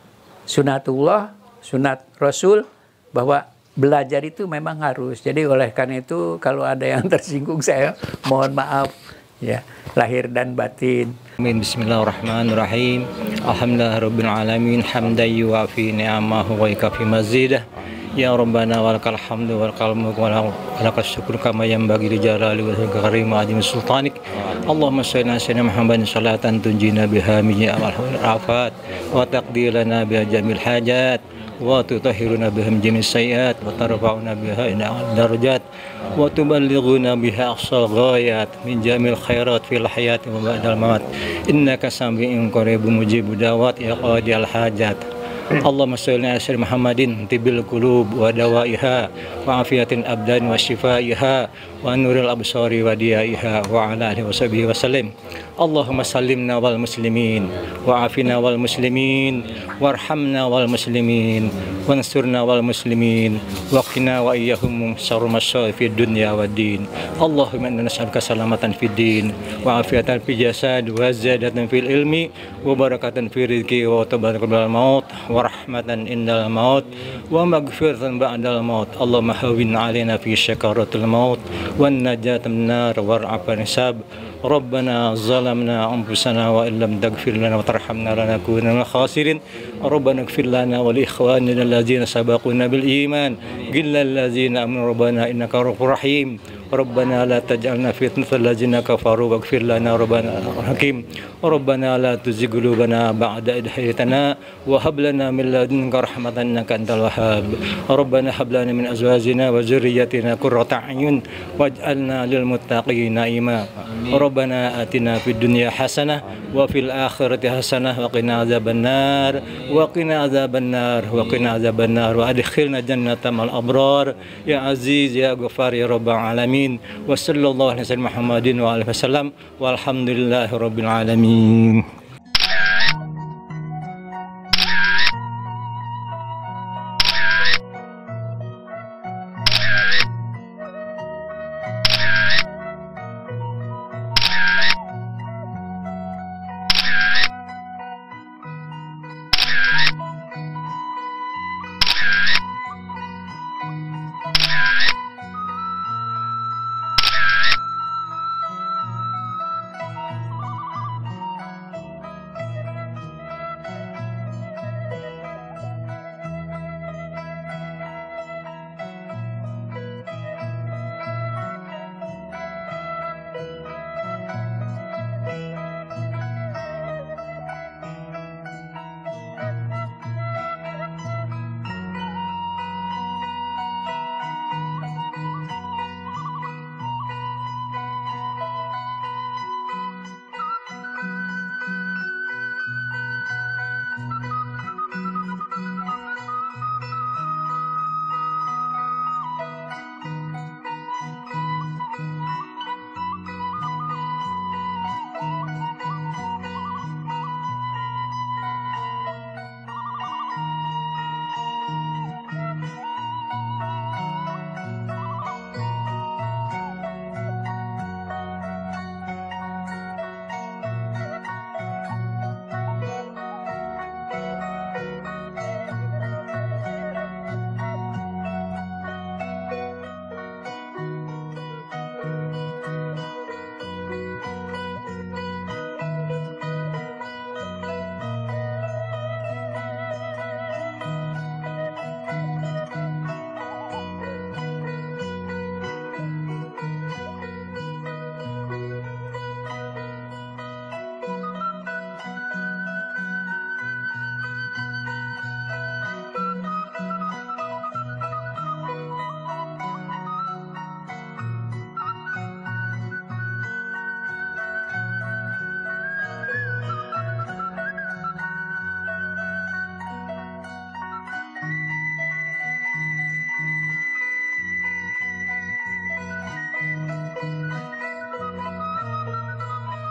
sunatullah, sunat Rasul, bahwa belajar itu memang harus. Jadi oleh karena itu kalau ada yang tersinggung saya mohon maaf ya, lahir dan batin. Amin. Bismillahirrahmanirrahim. Alhamdulillahirabbil alamin, hamdan yuwafi ni'amahu wa yakafi mazidah. Ya Rabbana walakal hamdu walakal mulku walakal syukur kama yanbaghi li jalali wajhika karim azim sultanik. Allahumma shalli ala sayyidina Muhammadin salatan tunjina biha min al-afat wa taqdilana biha jamil hajat wa tutahhiruna biha min jamil sayyiat wa tarfa'una biha ila darajat wa tuballighuna biha aqsal ghayat min jamil khairat fil hayati wa ba'dal maut. Innaka sami'un qaribun mujibud da'wat ya qadiyal hajat. Allahumma shalli ala sayyidina Muhammadin tibil qulub wa dawaiha wa afiyatin abdan wa shifaiha wa nuril absari wa diyaiha wa ala alihi wa sahbihi wa sallim. Allahumma sallimna wal muslimin wa afina wal muslimin warhamna wal muslimin wansurna wal muslimin wa qina wa iyyahum syarra masyai fid dunya wad din. Allahumma inna nas'aluka salamatan fid din wa afiyatan fil jasad wa ziyadatan fil ilmi wa barakatan fil rizqi wa tabarakal maut wa rahmatan indal maut wa maghfiratan ba'dal maut. Allahumma hawwin 'alaina fi syakaratil maut wan najatan minar war'afan hisab. Rabbana zalamna anfusana wa illam taghfir lana wa tarhamna lanakunanna minal khasirin. Rabbana ighfir lana wa li ikhwanina allazina sabaquna bil iman ghillal ladzina amanu rabbana innaka ghafurur rahim. Rabbana la taj'alna fitnatal ladzina kafaru waghfir lana rabbana hakim. Rabbana la tuzigh qulubana ba'da idh hadaytana wa hab lana min ladunka rahmatan innaka antal wahhab. Rabbana hab lana min azwajina wa dhurriyyatina qurrata a'yun waj'alna lil muttaqina imama. Rabbana atina fid dunya hasanah wa fil akhirati hasanah wa qina adzabannar wa qina adzabannar wa qina adzabannar wa adkhilna jannata mal abrar ya aziz ya ghafar ya rabbal alamin. Wa sallallahu alaihi wasallam Muhammadin wa alihi wasallam walhamdulillahi rabbil alamin.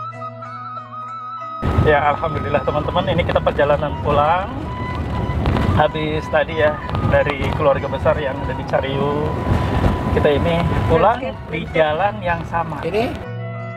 Ya, alhamdulillah teman-teman, ini kita perjalanan pulang. habis tadi ya dari keluarga besar yang udah di Cariu, kita ini pulang di jalan yang sama. Ini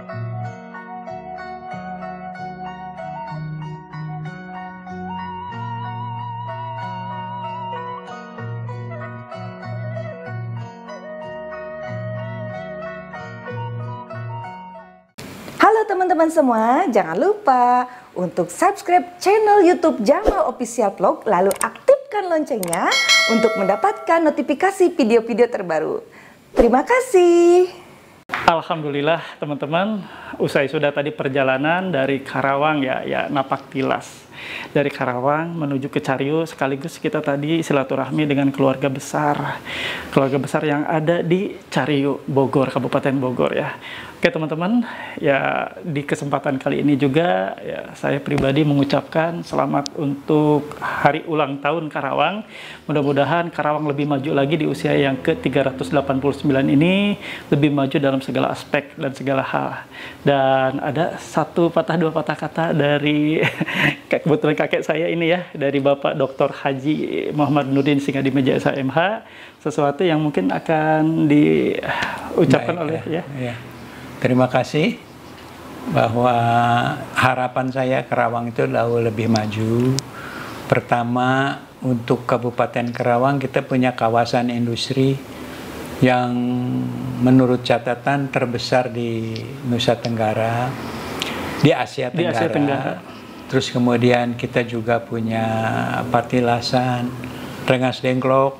Halo teman-teman semua, jangan lupa untuk subscribe channel YouTube Jamal Official Vlog, lalu aktifkan loncengnya untuk mendapatkan notifikasi video-video terbaru. Terima kasih. Alhamdulillah teman-teman, usai sudah tadi perjalanan dari Karawang ya, ya Napaktilas. Dari Karawang menuju ke Cariu, sekaligus kita tadi silaturahmi dengan keluarga besar. Keluarga besar yang ada di Cariu, Bogor, Kabupaten Bogor ya. Oke teman-teman, ya di kesempatan kali ini juga ya saya pribadi mengucapkan selamat untuk hari ulang tahun Karawang. Mudah-mudahan Karawang lebih maju lagi di usia yang ke tiga ratus delapan puluh sembilan ini, lebih maju dalam segala aspek dan segala hal. Dan ada satu patah dua patah kata dari kebetulan kakek saya ini ya, dari Bapak Doktor Haji Muhammad Nurdin Singadimedja S M H, sesuatu yang mungkin akan diucapkan Baik, oleh ya. ya. ya. Terima kasih bahwa harapan saya Karawang itu jauh lebih maju. Pertama, untuk Kabupaten Karawang kita punya kawasan industri yang menurut catatan terbesar di Nusa Tenggara, di Asia Tenggara. Di Asia Tenggara. Terus kemudian kita juga punya Patilasan, Rengas Dengklok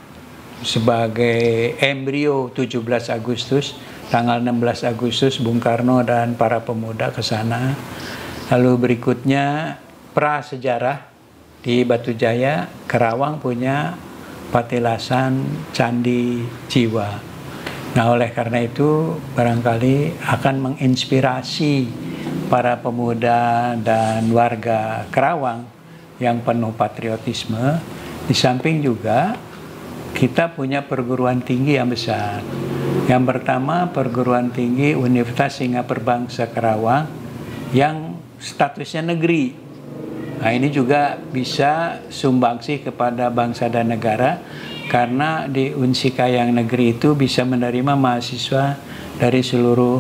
sebagai embrio tujuh belas Agustus. Tanggal enam belas Agustus Bung Karno dan para pemuda ke sana. Lalu berikutnya prasejarah di Batu Jaya, Karawang punya Patilasan Candi Jiwa. Nah, oleh karena itu barangkali akan menginspirasi para pemuda dan warga Karawang yang penuh patriotisme. Di samping juga kita punya perguruan tinggi yang besar. Yang pertama, perguruan tinggi Universitas Singapura Bangsa Karawang yang statusnya negeri. Nah, ini juga bisa sumbangsi kepada bangsa dan negara karena di Unsika yang negeri itu bisa menerima mahasiswa dari seluruh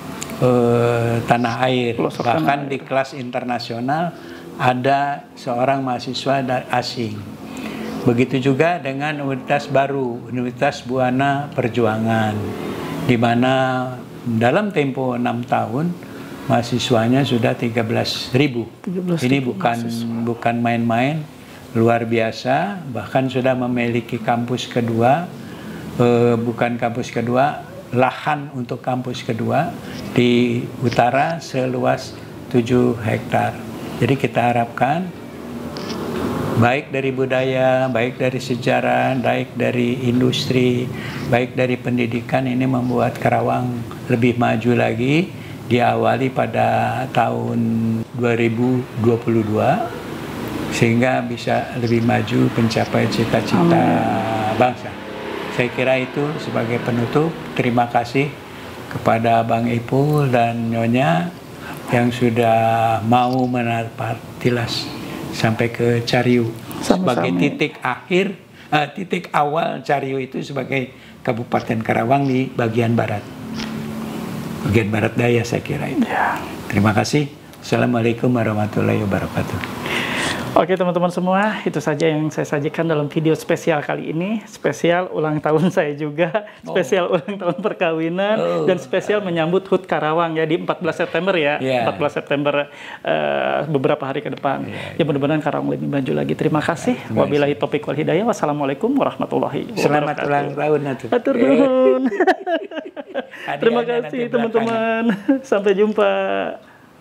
eh, tanah air. Bahkan di kelas internasional ada seorang mahasiswa asing. Begitu juga dengan universitas baru, Universitas Buana Perjuangan, di mana dalam tempo enam tahun mahasiswanya sudah tiga belas ribu. Ini bukan bukan main-main, luar biasa. Bahkan sudah memiliki kampus kedua, eh, bukan kampus kedua, lahan untuk kampus kedua di utara seluas tujuh hektar. Jadi kita harapkan baik dari budaya, baik dari sejarah, baik dari industri, baik dari pendidikan, ini membuat Karawang lebih maju lagi, diawali pada tahun dua ribu dua puluh dua sehingga bisa lebih maju mencapai cita-cita bangsa. Saya kira itu sebagai penutup. Terima kasih kepada Bang Ipul dan Nyonya yang sudah mau menarik Patilas sampai ke Cariu. Sama-sama. Sebagai titik akhir, uh, titik awal Cariu itu sebagai Kabupaten Karawang di bagian barat, bagian barat daya saya kira itu. Ya. Terima kasih. Assalamualaikum warahmatullahi wabarakatuh. Oke teman-teman semua, itu saja yang saya sajikan dalam video spesial kali ini. Spesial ulang tahun saya juga, spesial oh. ulang tahun perkawinan, oh. dan spesial menyambut H U T Karawang ya di empat belas September ya, yeah. empat belas September uh, beberapa hari ke depan. Yeah, yeah. Ya mudah-mudahan Karawang lebih maju lagi. Terima kasih. Yeah, wabillahi taufiq wal hidayah. Wassalamualaikum warahmatullahi wabarakatuh. Selamat ulang tahun Natu. Atur nuhun. Terima kasih teman-teman. Sampai jumpa.